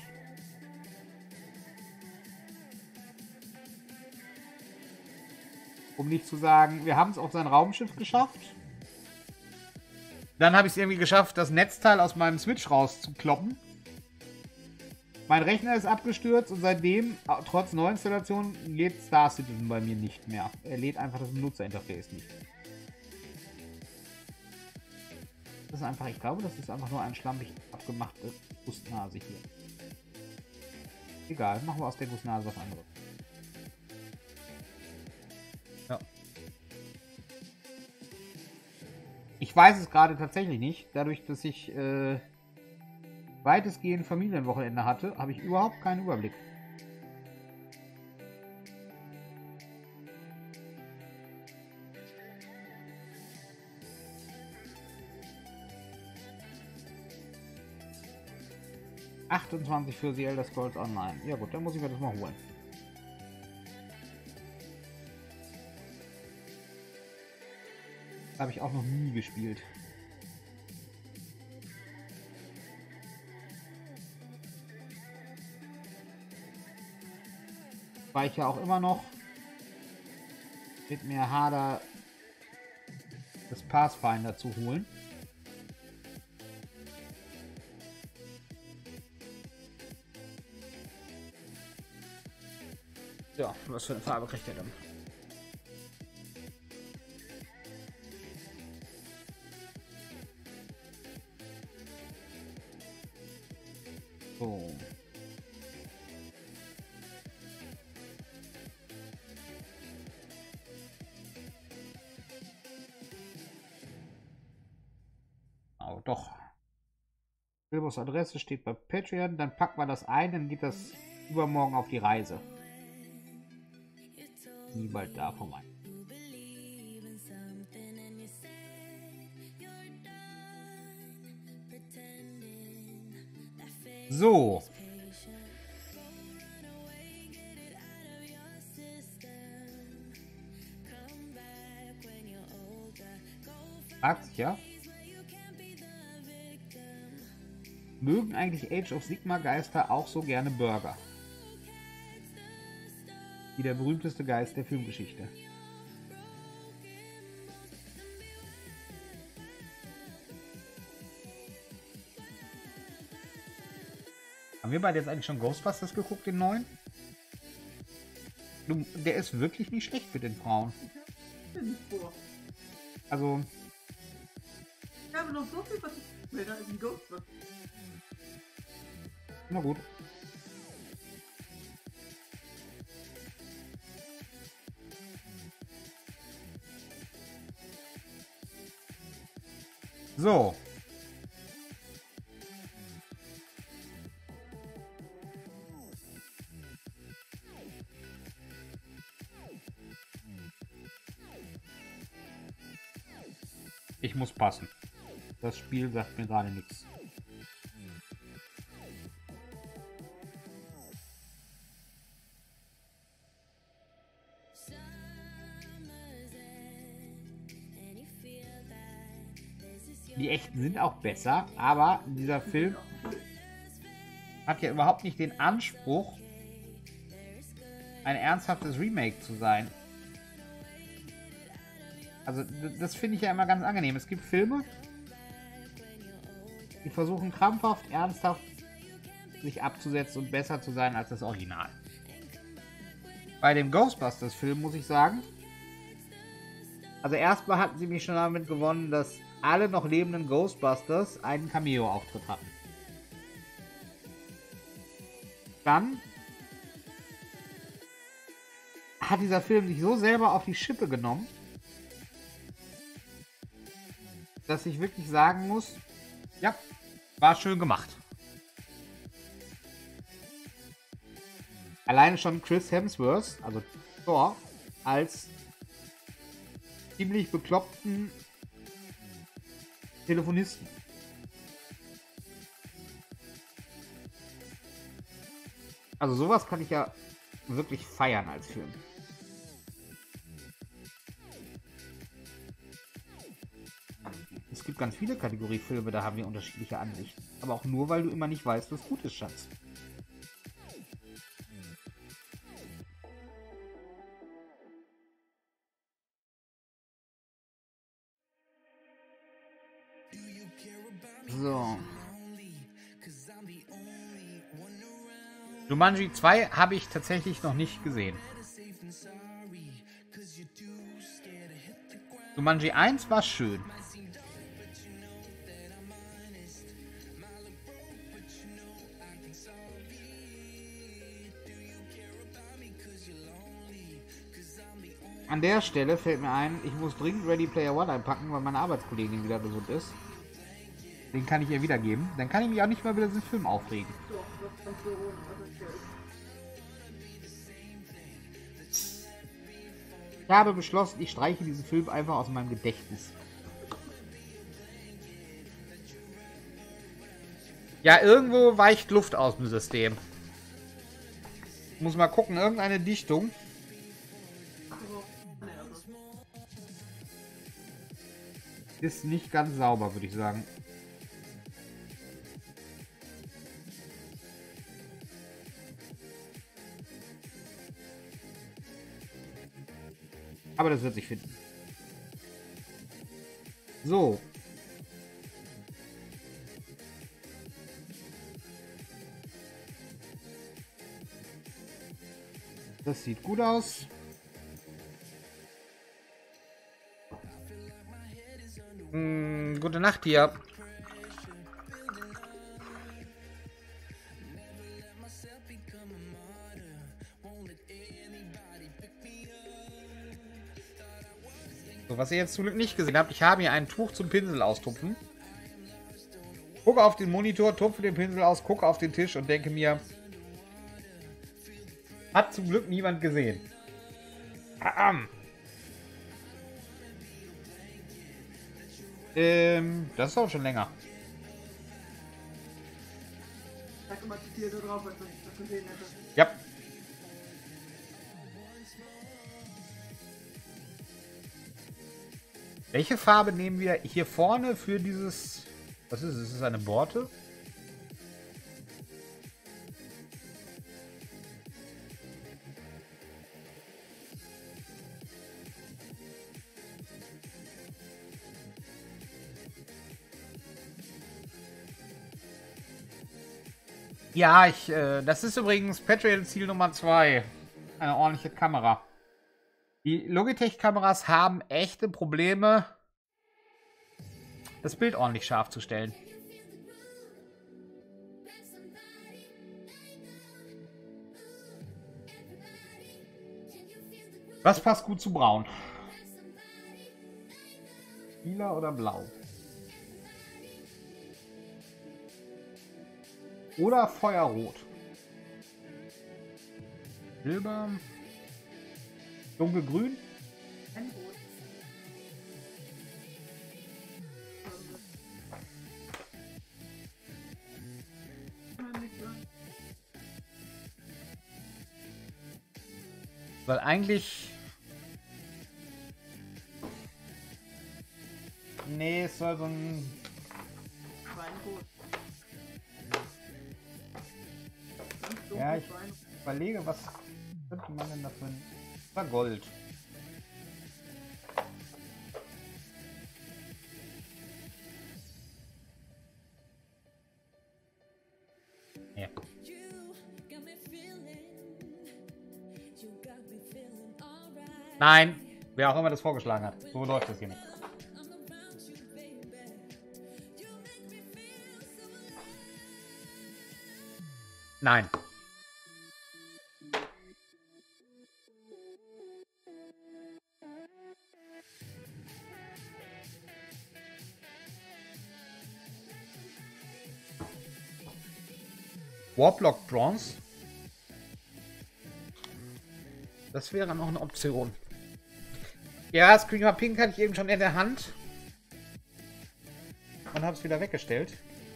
Um nicht zu sagen, wir haben es auf sein Raumschiff geschafft. Dann habe ich es irgendwie geschafft, das Netzteil aus meinem Switch rauszukloppen. Mein Rechner ist abgestürzt und seitdem, trotz Neuinstallation, lädt Star Citizen bei mir nicht mehr. Er lädt einfach das Benutzerinterface nicht. Das ist einfach, ich glaube, das ist einfach nur ein schlampig abgemachte Gussnase hier. Egal, machen wir aus der Gussnase was anderes. Ja. Ich weiß es gerade tatsächlich nicht. Dadurch, dass ich äh, weitestgehend Familienwochenende hatte, habe ich überhaupt keinen Überblick. achtundzwanzig für The Elder Scrolls Online. Ja gut, dann muss ich mir das mal holen. Das habe ich auch noch nie gespielt. Weil ich ja auch immer noch mit mir hader, das Pathfinder zu holen. Ja, was für eine Farbe kriegt er dann? So. Oh, doch. Silbers Adresse steht bei Patreon. Dann packen wir das ein, dann geht das übermorgen auf die Reise. Nie bald da vorbei. So. Fragt sich ja. Mögen eigentlich Age of Sigmar Geister auch so gerne Burger? Wie der berühmteste Geist der Filmgeschichte. Haben wir beide jetzt eigentlich schon Ghostbusters geguckt, den neuen? Du, der ist wirklich nicht schlecht für den Frauen. Also. Ich habe noch so viel, was ich will, da ist ein Ghostbusters. Na gut. So. Ich muss passen. Das Spiel sagt mir gerade nichts. Die echten sind auch besser, aber dieser Film hat ja überhaupt nicht den Anspruch, ein ernsthaftes Remake zu sein. Also das finde ich ja immer ganz angenehm. Es gibt Filme, die versuchen krampfhaft, ernsthaft sich abzusetzen und besser zu sein als das Original. Bei dem Ghostbusters-Film muss ich sagen, also erstmal hatten sie mich schon damit gewonnen, dass alle noch lebenden Ghostbusters einen Cameo-Auftritt hatten. Dann hat dieser Film sich so selber auf die Schippe genommen, dass ich wirklich sagen muss, Ja, war schön gemacht. Alleine schon Chris Hemsworth, also Thor, als ziemlich bekloppten Telefonisten. Also sowas kann ich ja wirklich feiern als Film. Es gibt ganz viele Kategoriefilme, da haben wir unterschiedliche Ansichten. Aber auch nur, weil du immer nicht weißt, was gut ist, Schatz. So. Jumanji zwei habe ich tatsächlich noch nicht gesehen. Jumanji eins war schön. An der Stelle fällt mir ein, ich muss dringend Ready Player One einpacken, weil meine Arbeitskollegin wieder gesund ist. Den kann ich ihr wiedergeben. Dann kann ich mich auch nicht mehr über diesen Film aufregen. Ich habe beschlossen, ich streiche diesen Film einfach aus meinem Gedächtnis. Ja, irgendwo weicht Luft aus dem System. Ich muss mal gucken, irgendeine Dichtung. Ist nicht ganz sauber, würde ich sagen. Aber das wird sich finden. So. Das sieht gut aus. Hm, gute Nacht hier. So, was ihr jetzt zum Glück nicht gesehen habt, ich habe hier ein Tuch zum Pinsel austupfen. Gucke auf den Monitor, tupfe den Pinsel aus, gucke auf den Tisch und denke mir, hat zum Glück niemand gesehen. Ahem. Ähm, das ist auch schon länger. Sag immer zu dir da drauf, als ich das gesehen hätte. Ja. Welche Farbe nehmen wir hier vorne für dieses... Was ist es? Ist es eine Borte? Ja, ich, äh, das ist übrigens Patreon-Ziel Nummer zwei. Eine ordentliche Kamera. Die Logitech-Kameras haben echte Probleme, das Bild ordentlich scharf zu stellen. Was passt gut zu braun? Lila oder blau? Oder Feuerrot? Silber? Dunkelgrün? Ein Rot. Weil eigentlich... Nee, es soll so ein... Weinrot. Ja, ich überlege, was könnte man denn dafür... War Gold. Ja. Nein, wer auch immer das vorgeschlagen hat. So läuft das hier nicht. Nein. Warblock Bronze. Das wäre noch eine Option. Ja, Screamer Pink hatte ich eben schon in der Hand. Und habe es wieder weggestellt.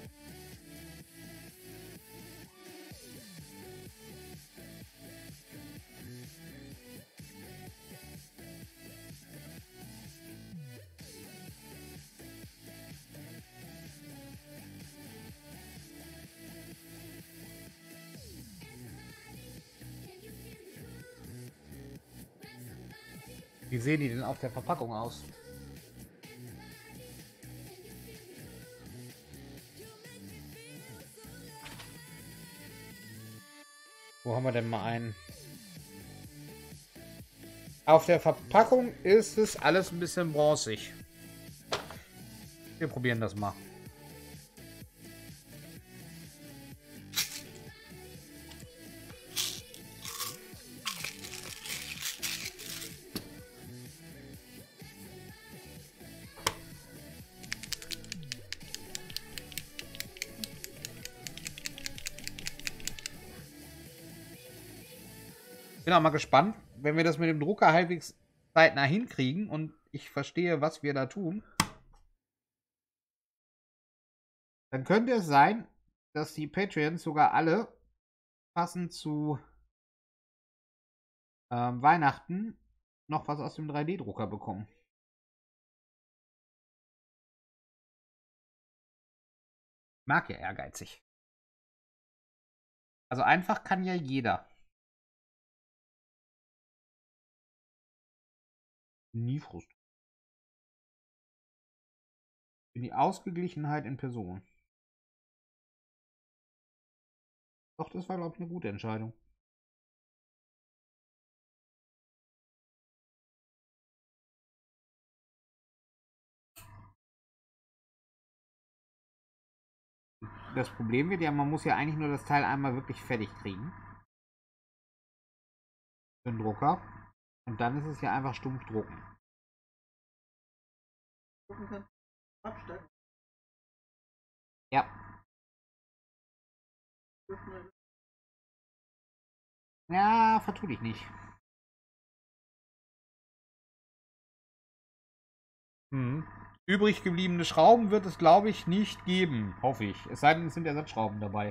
Wie sehen die denn auf der Verpackung aus? Wo haben wir denn mal einen? Auf der Verpackung ist es alles ein bisschen bronzig. Wir probieren das mal. Bin auch mal gespannt, wenn wir das mit dem Drucker halbwegs zeitnah hinkriegen und ich verstehe, was wir da tun. Dann könnte es sein, dass die Patreons sogar alle passend zu ähm, Weihnachten noch was aus dem drei D Drucker bekommen. Mag ja ehrgeizig. Also einfach kann ja jeder. Nie Frust. Für die Ausgeglichenheit in Person. Doch, das war, glaube ich, eine gute Entscheidung. Das Problem wird ja, man muss ja eigentlich nur das Teil einmal wirklich fertig kriegen. Für den Drucker. Und dann ist es ja einfach stumpf drucken. Ja. Ja, vertu dich nicht. Hm. Übrig gebliebene Schrauben wird es, glaube ich, nicht geben. Hoffe ich. Es sei denn, es sind Ersatzschrauben dabei.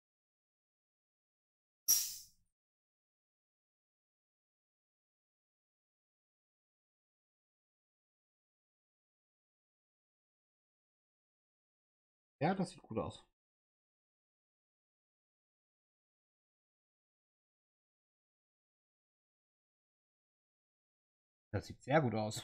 Ja, das sieht gut aus. Das sieht sehr gut aus.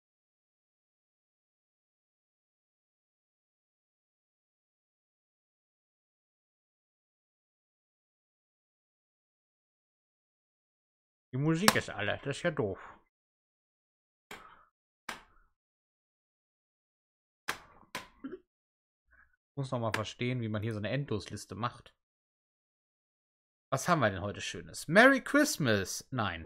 Die Musik ist alle, das ist ja doof. Ich muss noch mal verstehen, wie man hier so eine Endlosliste macht. Was haben wir denn heute Schönes? Merry Christmas! Nein.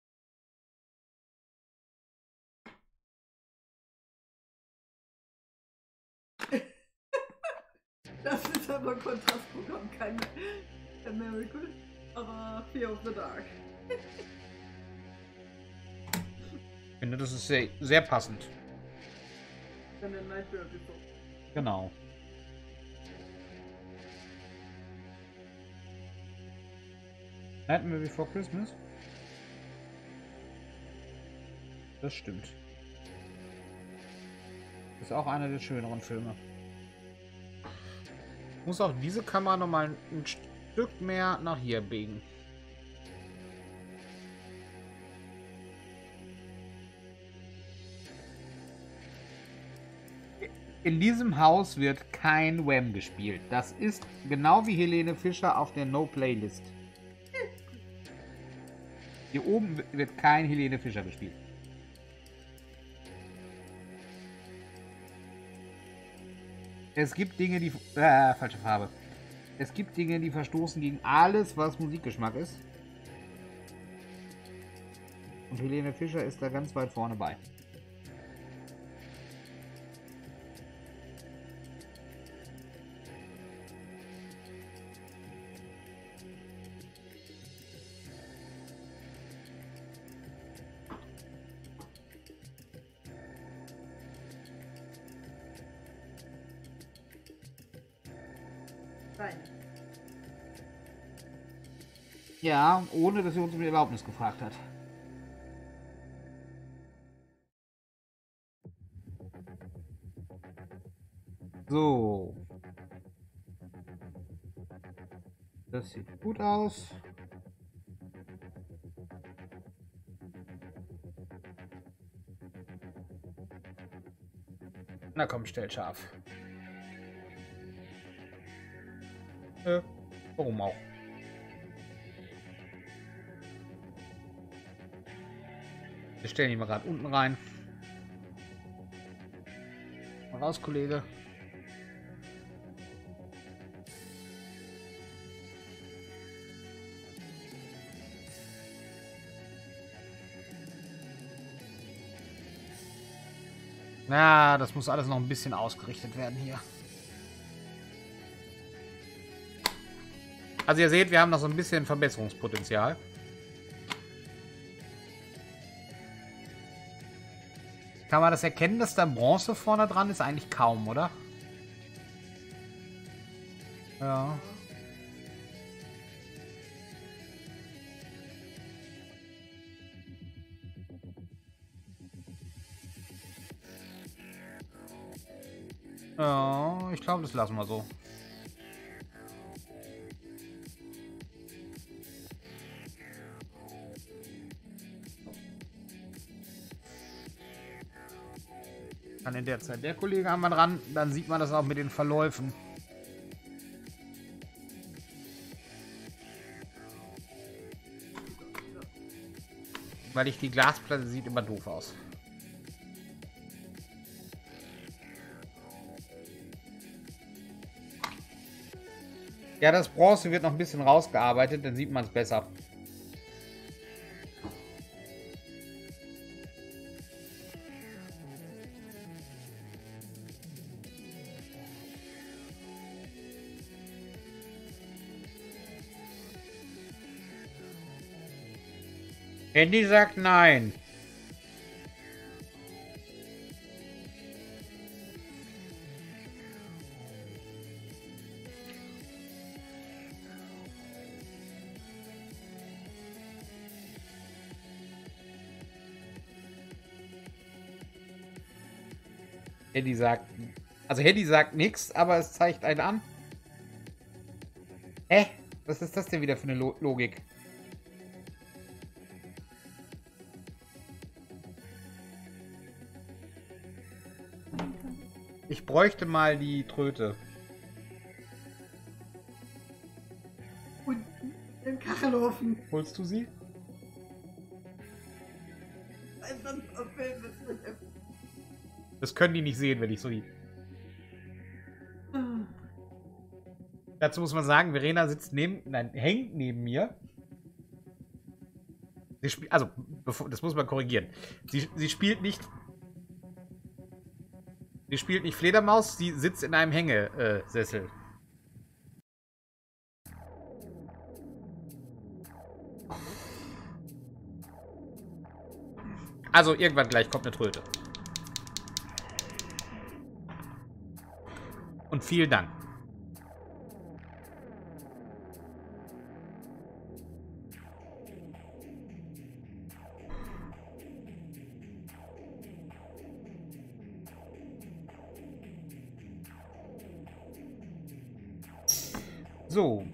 Das ist aber ein Kontrastprogramm, kein Merry Christmas, aber Fear of the Dark. Ich finde, das ist sehr, sehr passend. Dann der Nightmare Before. Genau. Nightmare Before Christmas? Das stimmt. Ist auch einer der schöneren Filme. Ich muss auch diese Kamera noch mal ein Stück mehr nach hier biegen. In diesem Haus wird kein Wham gespielt. Das ist genau wie Helene Fischer auf der No-Playlist. Hier oben wird kein Helene Fischer gespielt. Es gibt Dinge, die... Äh, falsche Farbe. Es gibt Dinge, die verstoßen gegen alles, was Musikgeschmack ist. Und Helene Fischer ist da ganz weit vorne bei. Steine. Ja, ohne dass sie uns um die Erlaubnis gefragt hat. So. Das sieht gut aus. Na komm, stell scharf. Äh, warum auch? Wir stellen ihn mal gerade unten rein. Mal raus, Kollege. Na, das muss alles noch ein bisschen ausgerichtet werden hier. Also ihr seht, wir haben noch so ein bisschen Verbesserungspotenzial. Kann man das erkennen, dass da Bronze vorne dran ist? Eigentlich kaum, oder? Ja. Ja, ich glaube, das lassen wir so. Dann in der Zeit der Kollege haben wir dran, dann sieht man das auch mit den Verläufen. Weil ich die Glasplatte sieht immer doof aus. Ja, das Bronze wird noch ein bisschen rausgearbeitet, dann sieht man es besser. Handy sagt nein. Handy sagt... Also Handy sagt nichts, aber es zeigt einen an. Hä? Was ist das denn wieder für eine Lo- Logik? Ich bräuchte mal die Tröte. Unten im Kachelofen. Holst du sie? Das können die nicht sehen, wenn ich so die... Dazu muss man sagen, Verena sitzt neben... Nein, hängt neben mir. Sie spielt... Also, bevor, das muss man korrigieren. Sie, sie spielt nicht... Sie spielt nicht Fledermaus, sie sitzt in einem Hängesessel. Also irgendwann gleich kommt eine Tröte. Und vielen Dank. So.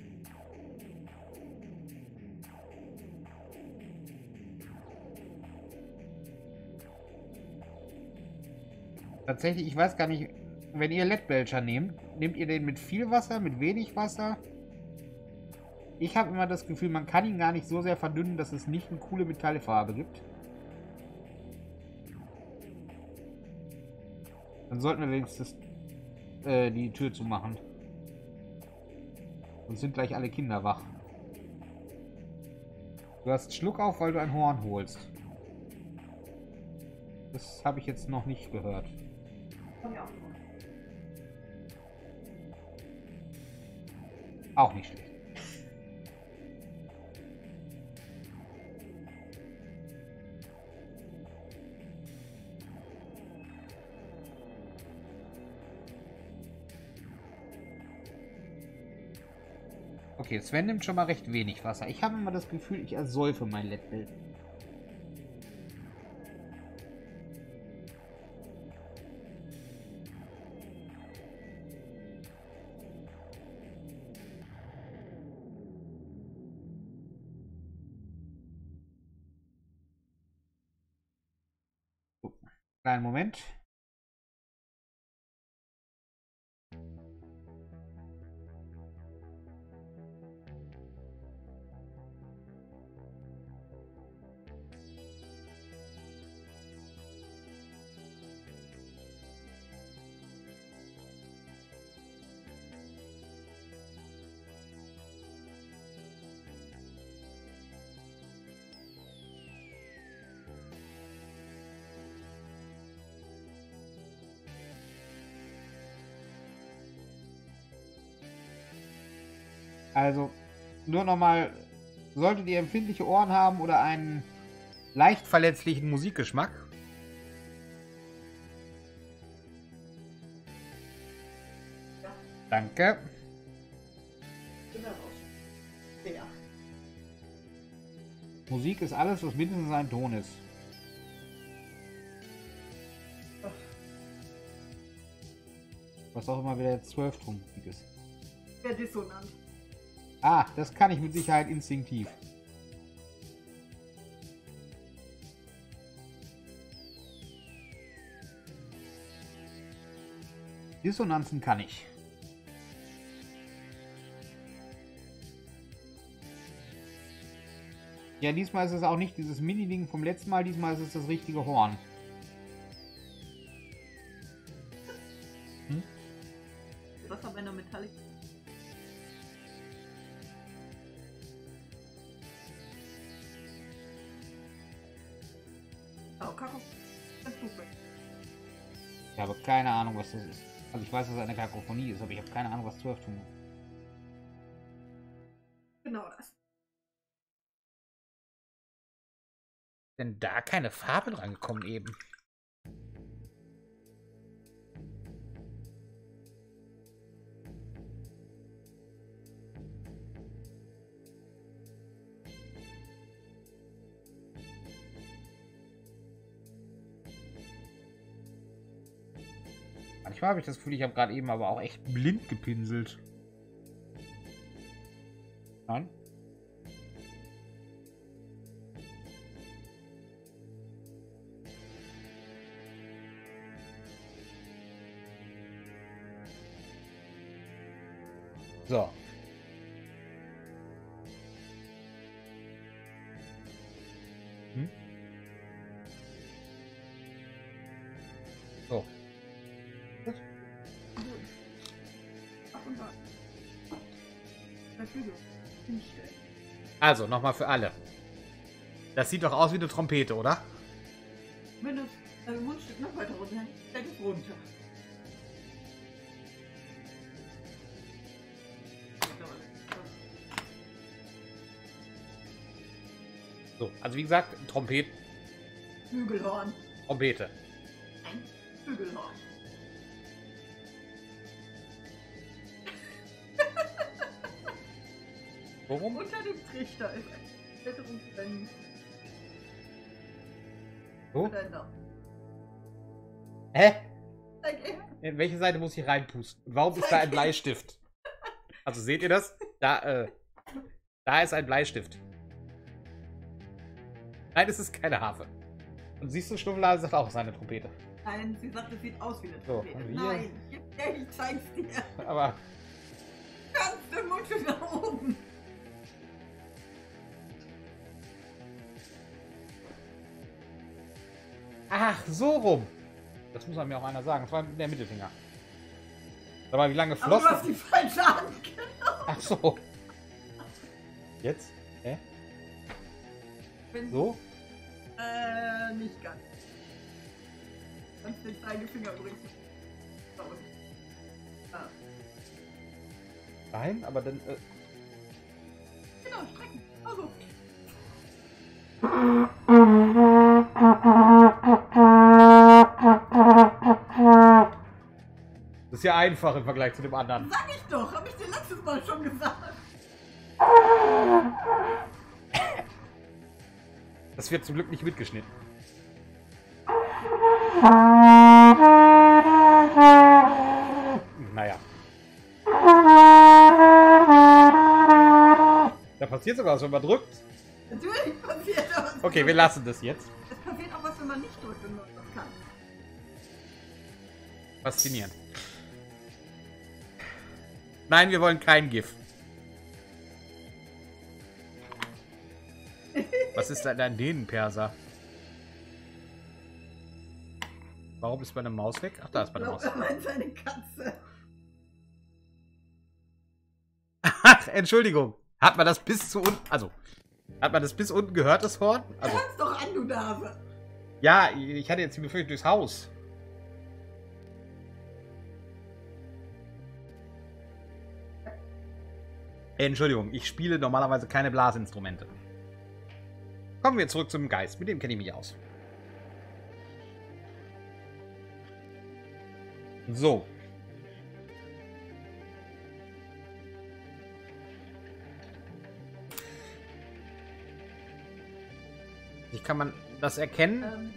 Tatsächlich, ich weiß gar nicht, wenn ihr L E D-Belcher nehmt, nehmt ihr den mit viel Wasser, mit wenig Wasser? Ich habe immer das Gefühl, man kann ihn gar nicht so sehr verdünnen, dass es nicht eine coole Metallfarbe gibt. Dann sollten wir wenigstens äh, die Tür zumachen. Sonst sind gleich alle Kinder wach. Du hast Schluck auf, weil du ein Horn holst. Das habe ich jetzt noch nicht gehört. Auch nicht schlecht. Okay, Sven nimmt schon mal recht wenig Wasser. Ich habe immer das Gefühl, ich ersäufe mein Leadbill. Kleinen Moment. Also, nur nochmal, solltet ihr empfindliche Ohren haben oder einen leicht verletzlichen Musikgeschmack, Ja. Danke. Ja. Musik ist alles, was mindestens ein Ton ist. Was auch immer wieder jetzt Zwölftonmusik ist. Der Dissonant. Ah, das kann ich mit Sicherheit instinktiv. Dissonanzen kann ich. Ja, diesmal ist es auch nicht dieses Mini-Ding vom letzten Mal, diesmal ist es das richtige Horn. Hm? Was aber in der Metallic? Oh, Kakao. Ich habe keine Ahnung, was das ist. Also ich weiß, dass es eine Kakophonie ist, aber ich habe keine Ahnung, was Zwölfton ist. Genau das. Denn da keine Farbe dran gekommen eben. Manchmal habe ich das Gefühl, ich habe gerade eben aber auch echt blind gepinselt. Nein? So. Hm? So. Gut. Ach und da. Der Flügel. Hinstellen. Also, nochmal für alle. Das sieht doch aus wie eine Trompete, oder? Wenn du dein Mundstück noch weiter runter, fällt es runter. So, also wie gesagt, Trompet, Flügelhorn. Trompete. Ein Flügelhorn. Warum? Unter dem Trichter ist ein Splitterungsband. So? Zylinder. Hä? Okay. In welche Seite muss ich reinpusten? Und warum ist da ein Bleistift? Also seht ihr das? Da, äh, da ist ein Bleistift. Nein, es ist keine Harfe. Und siehst du, Stummellase sagt auch, es ist eine Trompete. Nein, sie sagt, es sieht aus wie eine So, Trompete. und hier? Nein, gib her, ich zeig's dir. Aber Ganz den Mundstück nach oben. ach, so rum. Das muss mir auch einer sagen. Das war der Mittelfinger. Sag mal, wie lange Aber floss du hast die falsche Hand genommen. Ach so. Jetzt? Hä? Wenn- So? Äh, nicht ganz. Kannst den Zeigefinger übrigens nicht. Da unten. Ah. Nein, aber dann. Äh, Genau, strecken. Also. das ist ja einfach im Vergleich zu dem anderen. Sag ich doch, hab ich dir letztes Mal schon gesagt. Das wird zum Glück nicht mitgeschnitten. Naja. Da passiert sogar was, wenn man drückt. Natürlich passiert das. Okay, wir lassen das jetzt. Es passiert auch was, wenn man nicht drückt und man das kann. Faszinierend. Nein, wir wollen kein GIF. Was ist da ein Dänenperser? Warum ist meine Maus weg? Ach, da ist meine Maus. Er meint seine Katze. Ach, Entschuldigung. Hat man das bis zu unten... Also, hat man das bis unten gehört, das Horn? Also, Hör's doch an, du Nase. ja, ich hatte jetzt die Befürchtung durchs Haus. Entschuldigung, ich spiele normalerweise keine Blasinstrumente. Kommen wir zurück zum Geist. Mit dem kenne ich mich aus. So. Wie kann man das erkennen? Ähm,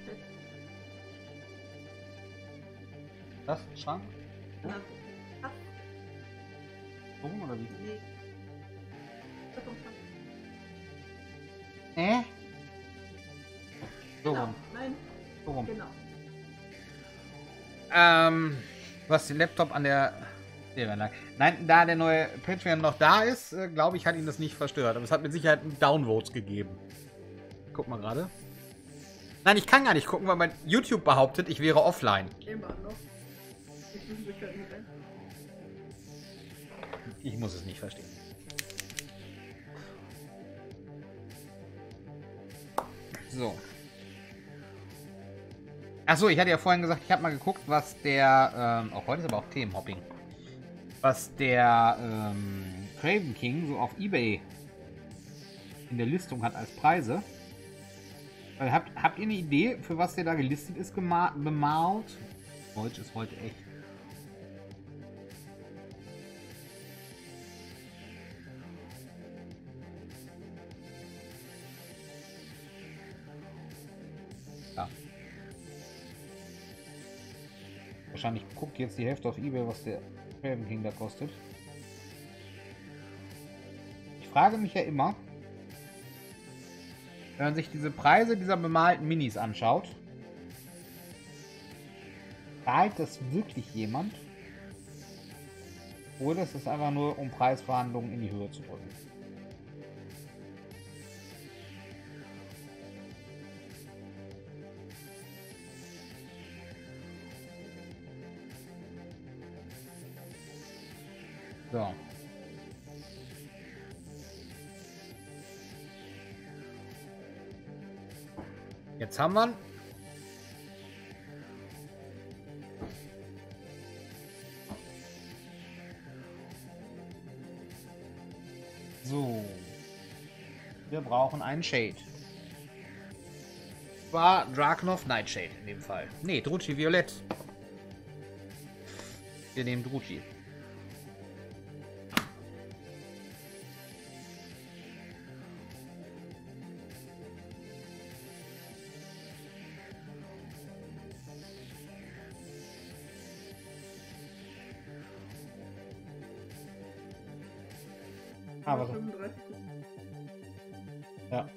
Das? Schrank? das, das, Warum oder wie? nee. Das kommt schon. Hä? So Genau. rum. Nein, So rum. genau. Ähm, was den Laptop an der Stereoanlage. Nein, da der neue Patreon noch da ist, äh, glaube ich, hat ihn das nicht verstört. Aber es hat mit Sicherheit Downvotes gegeben. Guck mal gerade. Nein, ich kann gar nicht gucken, weil mein YouTube behauptet, ich wäre offline. Immer noch. Ich wissen, wir können rennen. Ich muss es nicht verstehen. So. Achso, ich hatte ja vorhin gesagt, ich habe mal geguckt, was der, ähm, auch heute ist aber auch Themenhopping, was der ähm, Craven King so auf eBay in der Listung hat als Preise. Äh, habt, habt ihr eine Idee, für was der da gelistet ist, bemalt? Deutsch ist heute echt. Ja. Wahrscheinlich guckt jetzt die Hälfte auf eBay, was der Craven King da kostet. Ich frage mich ja immer, wenn man sich diese Preise dieser bemalten Minis anschaut, zahlt das wirklich jemand? Oder ist es einfach nur, um Preisverhandlungen in die Höhe zu drücken? So. Jetzt haben wir ihn. So. Wir brauchen einen Shade. War Drakenov Nightshade in dem Fall. Ne, Druchi Violett. Wir nehmen Druchi. Ah, was? fünfunddreißig. Ja.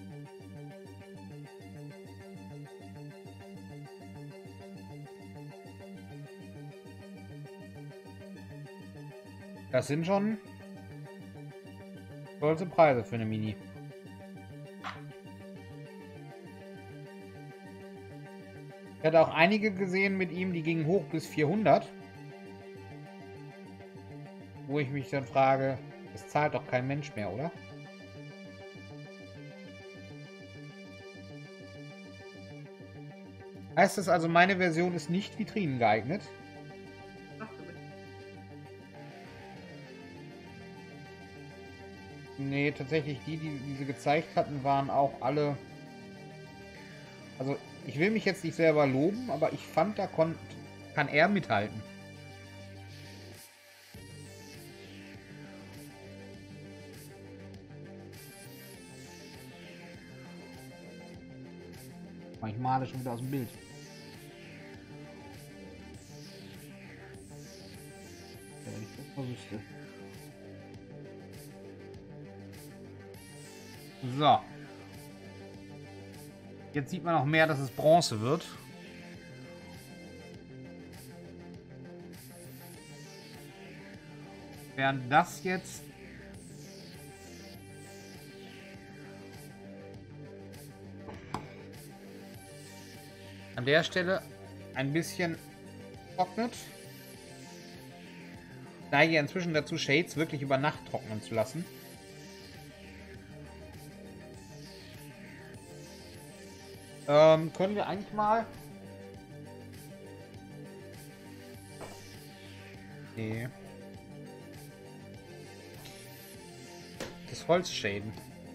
Das sind schon stolze Preise für eine Mini. Ich hatte auch einige gesehen mit ihm, die gingen hoch bis vierhundert. Wo ich mich dann frage, das zahlt doch kein Mensch mehr, oder? Heißt das also, meine Version ist nicht Vitrinen geeignet? Ach, du bist- Nee, tatsächlich, die, die diese gezeigt hatten, waren auch alle... Also, ich will mich jetzt nicht selber loben, aber ich fand, da kon kann er mithalten. Ich male schon wieder aus dem Bild. Ja, wenn ich das mal wüsste. So. Jetzt sieht man auch mehr, dass es Bronze wird. Während das jetzt an der Stelle ein bisschen trocknet. Da hier inzwischen dazu Shades wirklich über Nacht trocknen zu lassen. Ähm, können wir eigentlich mal... Nee. Das Holz shaden.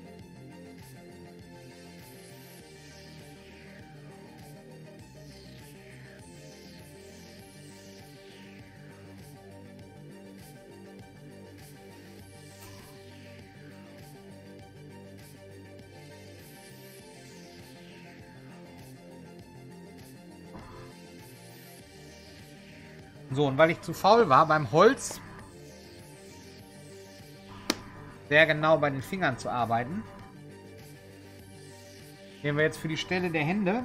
So, und weil ich zu faul war, beim Holz sehr genau bei den Fingern zu arbeiten, nehmen wir jetzt für die Stelle der Hände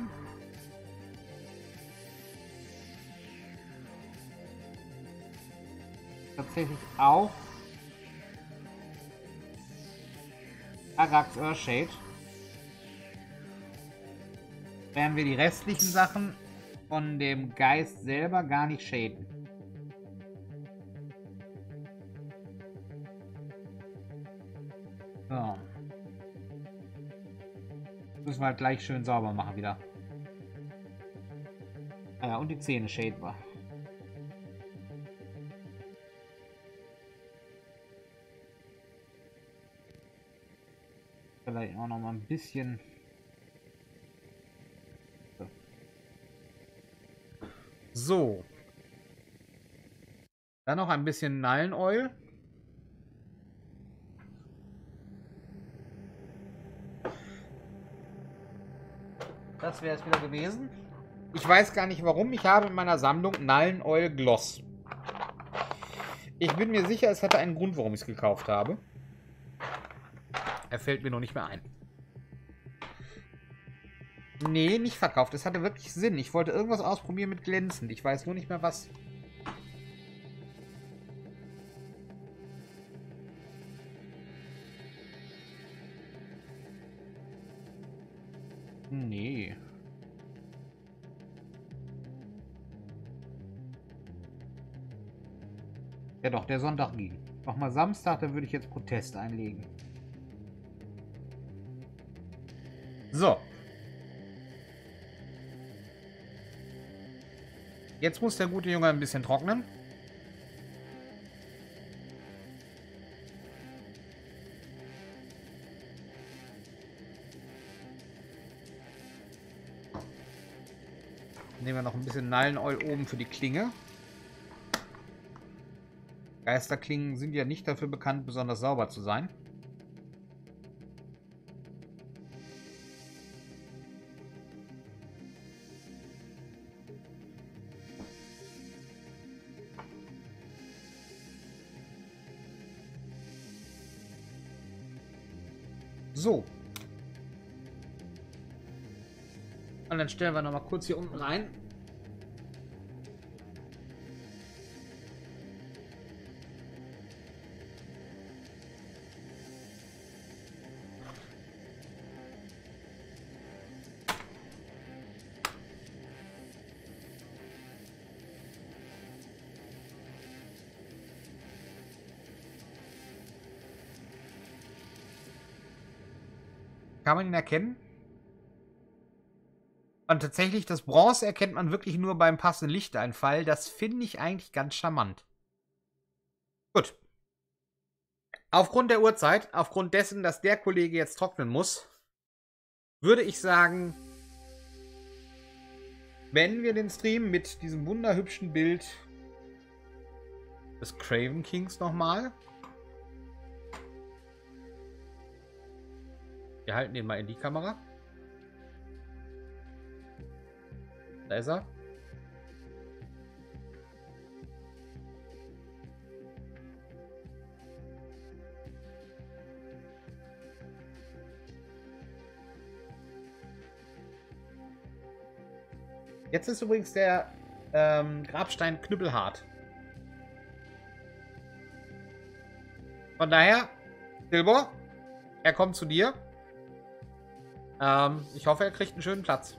tatsächlich auch Arax Earthshade, während wir die restlichen Sachen von dem Geist selber gar nicht shaden. So. Müssen wir halt gleich schön sauber machen wieder. Ah ja, und die Zähne shaden wir. Vielleicht auch noch mal ein bisschen. So. Dann noch ein bisschen Nullen-Oil. Das wäre es wieder gewesen. Ich weiß gar nicht warum. Ich habe in meiner Sammlung Nullen-Oil Gloss. Ich bin mir sicher, es hatte einen Grund, warum ich es gekauft habe. Er fällt mir noch nicht mehr ein. Nee, nicht verkauft. Es hatte wirklich Sinn. Ich wollte irgendwas ausprobieren mit glänzend. Ich weiß nur nicht mehr was. Nee. Ja doch, der Sonntag ging. Nochmal Samstag, da würde ich jetzt Protest einlegen. So. Jetzt muss der gute Junge ein bisschen trocknen. Nehmen wir noch ein bisschen Nullen-Oil oben für die Klinge. Geisterklingen sind ja nicht dafür bekannt, besonders sauber zu sein. So. Und dann stellen wir noch mal kurz hier unten rein. Kann man ihn erkennen? Und tatsächlich, das Bronze erkennt man wirklich nur beim passenden Lichteinfall. Das finde ich eigentlich ganz charmant. Gut. Aufgrund der Uhrzeit, aufgrund dessen, dass der Kollege jetzt trocknen muss, würde ich sagen, beenden wir den Stream mit diesem wunderhübschen Bild des Craven Kings nochmal. Wir halten den mal in die Kamera. Da ist er. Jetzt ist übrigens der ähm, Grabstein knüppelhart. Von daher, Silber, er kommt zu dir. Ähm, ich hoffe, er kriegt einen schönen Platz.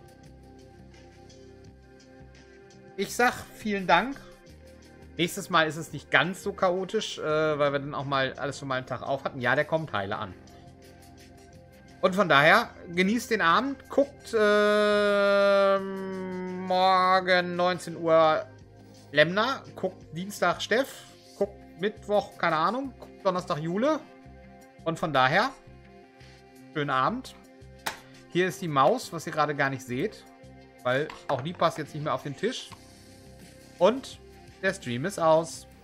Ich sag vielen Dank. Nächstes Mal ist es nicht ganz so chaotisch, äh, weil wir dann auch mal alles für mal einen Tag auf hatten. Ja, der kommt Teile an. Und von daher, genießt den Abend, guckt äh, morgen neunzehn Uhr Lemna, guckt Dienstag Steff, guckt Mittwoch, keine Ahnung, guckt Donnerstag Jule. Und von daher, schönen Abend. Hier ist die Maus, was ihr gerade gar nicht seht, weil auch die passt jetzt nicht mehr auf den Tisch. Und der Stream ist aus.